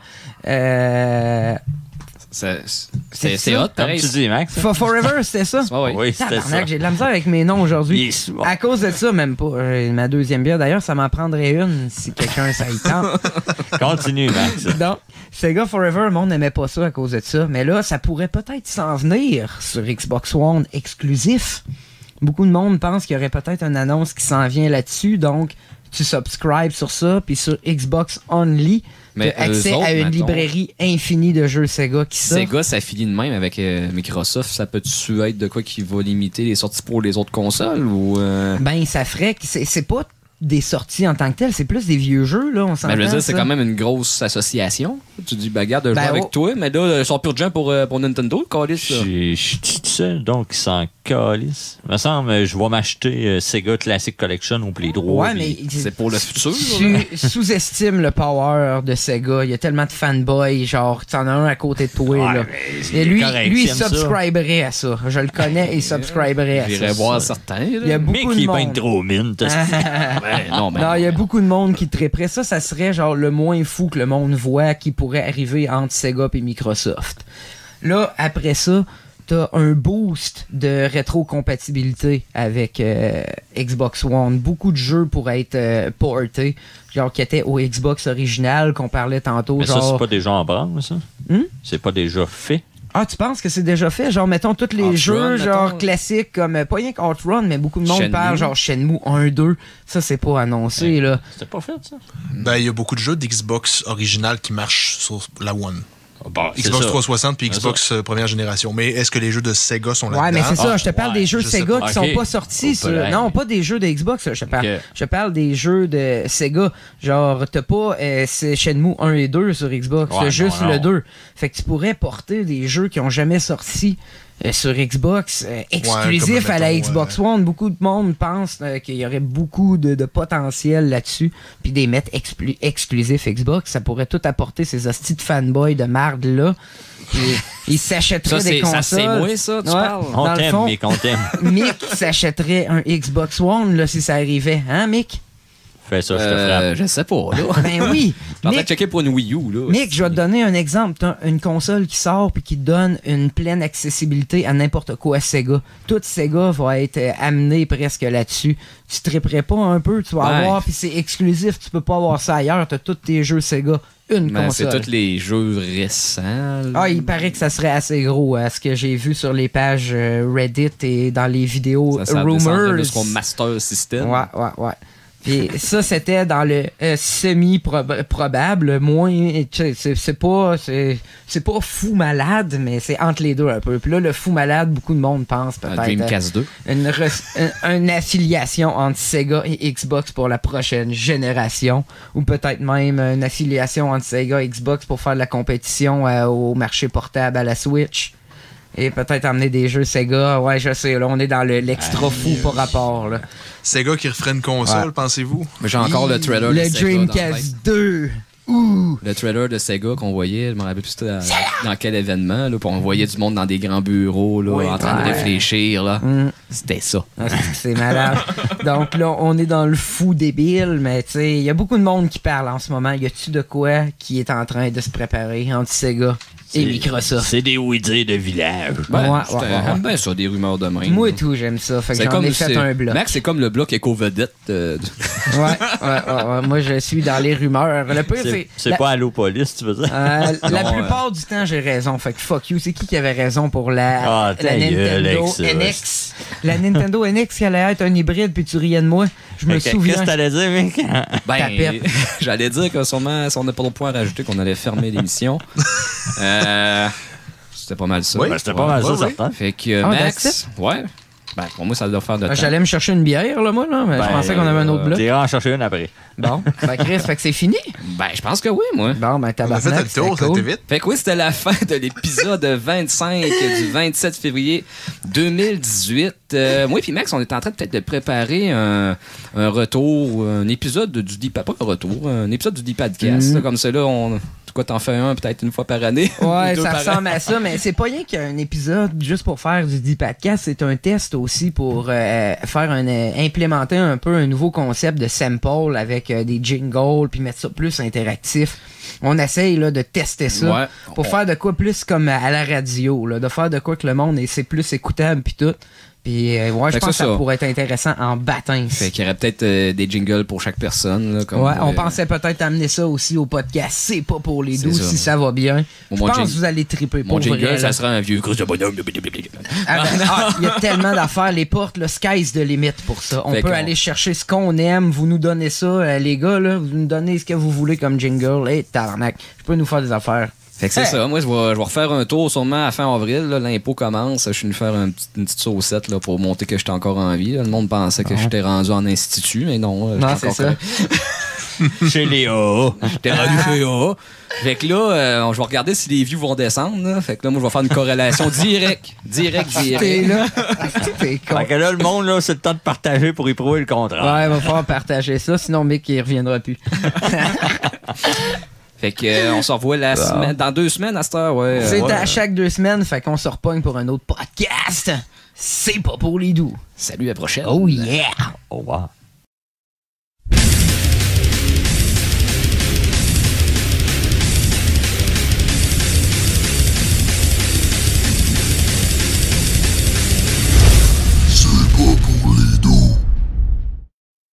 Speaker 2: C'est hot, pareil.
Speaker 3: Comme tu dis, Max.
Speaker 4: Forever, c'était ça?
Speaker 3: Oui, c'était ça.
Speaker 4: J'ai de la misère avec mes noms aujourd'hui. À cause de ça, même pas. Ma deuxième bière, d'ailleurs, ça m'en prendrait une si quelqu'un ça y tente.
Speaker 3: Continue, Max.
Speaker 4: Donc, Sega Forever, le monde n'aimait pas ça à cause de ça. Mais là, ça pourrait peut-être s'en venir sur Xbox One exclusif. Beaucoup de monde pense qu'il y aurait peut-être une annonce qui s'en vient là-dessus. Donc, tu subscribes sur ça, puis sur Xbox Only, tu as accès à une librairie infinie de jeux Sega qui sortent.
Speaker 2: Sega, ça finit de même avec Microsoft. Ça peut-tu être de quoi qui va limiter les sorties pour les autres consoles? Ou
Speaker 4: Ben, ça ferait que c'est pas des sorties en tant que telles, c'est plus des vieux jeux, là, on s'entend.
Speaker 2: Mais je veux dire, c'est quand même une grosse association. Tu dis, regarde, je joue avec toi, mais là, ils sont plus de gens pour Nintendo, le calice.
Speaker 3: Je suis tout seul, donc ils s'en calissent. Il me semble, je vais m'acheter Sega Classic Collection ou les droits.
Speaker 4: Ouais, mais
Speaker 2: c'est pour le futur.
Speaker 4: Tu sous-estimes le power de Sega. Il y a tellement de fanboys, genre, t'en as un à côté de toi, là. Et lui, il subscriberait à ça. Je le connais, il subscriberait à ça.
Speaker 2: J'irais voir certains.
Speaker 4: Il y a beaucoup de monde.
Speaker 3: trop mine.
Speaker 4: Non, il y a beaucoup de monde qui triperait. Ça serait genre le moins fou que le monde voit qui pourrait arriver entre Sega et Microsoft. Là, après ça, t'as un boost de rétrocompatibilité avec Xbox One. Beaucoup de jeux pourraient être portés, genre qui étaient au Xbox original, qu'on parlait tantôt.
Speaker 3: Mais
Speaker 4: genre...
Speaker 3: ça, c'est pas déjà en branle, ça? C'est pas déjà fait?
Speaker 4: Ah, tu penses que c'est déjà fait? Genre, mettons, tous les jeux genre classiques, comme, pas rien qu'Outrun, mais beaucoup de monde parle, genre Shenmue 1, 2. Ça, c'est pas annoncé, là.
Speaker 3: C'était pas fait, ça?
Speaker 5: Ben, il y a beaucoup de jeux d'Xbox original qui marchent sur la One.
Speaker 3: Bon,
Speaker 5: Xbox 360 puis Xbox première génération. Mais est-ce que les jeux de Sega sont là-dedans?
Speaker 4: Ouais, mais c'est ça. Je te parle des jeux Sega qui sont pas sortis. Non, pas des jeux de Xbox. Je parle des jeux de Sega. Genre, t'as pas Shenmue 1 et 2 sur Xbox. C'est juste le 2. Fait que tu pourrais porter des jeux qui ont jamais sorti sur Xbox, exclusif à la Xbox One. Beaucoup de monde pense qu'il y aurait beaucoup de potentiel là-dessus. Puis des mettre exclusifs Xbox, ça pourrait tout apporter ces hosties de fanboys de marde là. Ils s'achèteraient des consoles.
Speaker 2: Ça, c'est moi, ça, tu parles.
Speaker 3: On t'aime, Mick, on t'aime.
Speaker 4: Mick s'achèterait un Xbox One là, si ça arrivait. Hein, Mick?
Speaker 3: Fais ça, je te frappe.
Speaker 2: Je sais pas, là.
Speaker 4: Ben oui.
Speaker 2: Je suis en train de checker pour une Wii U, là.
Speaker 4: Mick, je vais te donner un exemple. T'as une console qui sort puis qui donne une pleine accessibilité à n'importe quoi Sega. Tout Sega va être amené presque là-dessus. Tu triperais pas un peu, tu vas avoir, puis c'est exclusif, tu peux pas avoir ça ailleurs. T'as tous tes jeux Sega. Une console.
Speaker 2: C'est tous les jeux récents. Là.
Speaker 4: Ah, il paraît que ça serait assez gros, à ce que j'ai vu sur les pages Reddit et dans les vidéos
Speaker 2: ça
Speaker 4: Rumors.
Speaker 2: Ça Master System.
Speaker 4: Ouais. Puis ça, c'était dans le semi-probable, moins... C'est pas fou malade, mais c'est entre les deux un peu. Puis là, le fou malade, beaucoup de monde pense peut-être...
Speaker 2: Dreamcast 2.
Speaker 4: Une affiliation entre Sega et Xbox pour la prochaine génération. Ou peut-être même une affiliation entre Sega et Xbox pour faire de la compétition au marché portable à la Switch. Et peut-être amener des jeux Sega. Ouais, je sais, là, on est dans l'extra fou par rapport, là.
Speaker 5: Sega qui referait une console, pensez-vous?
Speaker 2: Mais j'ai encore le trailer de Sega.
Speaker 4: Le Dreamcast 2. Ouh.
Speaker 2: Le trailer de Sega qu'on voyait, je me rappelle plus dans quel événement, là, puis on voyait du monde dans des grands bureaux, là, en train de réfléchir, là. C'était ça.
Speaker 4: C'est malade. Donc là, on est dans le fou débile, mais tu sais, il y a beaucoup de monde qui parle en ce moment. Y a-tu de quoi qui est en train de se préparer entre Sega et Microsoft?
Speaker 3: C'est des oui-dire de village.
Speaker 2: J'aime bien ça, des rumeurs de même.
Speaker 4: Moi et tout, j'aime ça. Fait que j'en ai fait un bloc.
Speaker 2: Max, c'est comme le bloc éco-vedette.
Speaker 4: Ouais. Moi, je suis dans les rumeurs. Le pire,
Speaker 3: c'est pas Allopolis, tu veux dire?
Speaker 4: La plupart du temps, j'ai raison. Fait que fuck you. C'est qui avait raison pour la Nintendo NX? La Nintendo NX qui allait être un hybride, puis tu riais de moi. Je me souviens.
Speaker 3: Qu'est-ce que t'allais dire, mec?
Speaker 2: J'allais dire que sûrement, si on n'a pas de point à rajouter, qu'on allait fermer l'émission. C'était pas mal ça.
Speaker 3: Oui, c'était pas mal ça, certain.
Speaker 2: Fait que Max, pour moi, ça doit faire de temps.
Speaker 4: J'allais me chercher une bière, là, moi, là, mais je pensais qu'on avait un autre bloc.
Speaker 3: T'es en chercher une après.
Speaker 4: Bon, Chris, fait que c'est fini?
Speaker 2: Je pense que oui, moi.
Speaker 4: Bon,
Speaker 5: on a fait le tour, ça a été vite.
Speaker 2: Fait que oui, c'était la fin de l'épisode 25 du 27 février 2018. Moi et puis Max, on est en train peut-être de préparer un retour, un épisode du Deep... Pas un retour, un épisode du Deep Podcast. Comme ça, là, t'en fais un peut-être une fois par année.
Speaker 4: Ouais, ça ressemble à ça, mais c'est pas rien qu'un épisode juste pour faire du Deep Podcast, c'est un test aussi pour implémenter un peu un nouveau concept de sample avec des jingles puis mettre ça plus interactif. On essaye là, de tester ça pour faire de quoi plus comme à la radio, là, de faire de quoi que le monde c'est plus écoutable puis tout. Puis, je pense que ça pourrait être intéressant en baptême.
Speaker 2: Fait qu'il y aurait peut-être des jingles pour chaque personne. Là,
Speaker 4: on pensait peut-être amener ça aussi au podcast. C'est pas pour les doux si ça va bien. Je pense que vous allez triper.
Speaker 2: Mon jingle, ça sera un vieux gros de bonhomme.
Speaker 4: Il y a tellement d'affaires. Les portes, le sky's the limit pour ça. On peut aller chercher ce qu'on aime. Vous nous donnez ça, les gars. Là, vous nous donnez ce que vous voulez comme jingle. Et tabarnak, je peux nous faire des affaires.
Speaker 2: Fait que c'est ça. Moi, je vais refaire un tour sûrement à fin avril. Là, l'impôt commence. Je suis venu faire une petite saucette là, pour montrer que j'étais encore en vie. Là. Le monde pensait que j'étais rendu en institut, mais non.
Speaker 4: Non, c'est ça.
Speaker 3: Chez les AA.
Speaker 2: J'étais rendu chez AA. Fait que là, je vais regarder si les views vont descendre. Là. Fait que là, moi, je vais faire une corrélation directe.
Speaker 4: T'es là. T'es con.
Speaker 3: Fait que là, le monde, là, c'est le temps de partager pour y prouver le contraire.
Speaker 4: Ouais, il va falloir partager ça. Sinon, Mick, il reviendra plus.
Speaker 2: Fait que on se revoit dans 2 semaines à cette heure,
Speaker 4: C'est à chaque 2 semaines, fait qu'on se repogne pour un autre podcast. C'est pas pour les doux.
Speaker 2: Salut, à la prochaine.
Speaker 4: Oh yeah!
Speaker 3: Au revoir.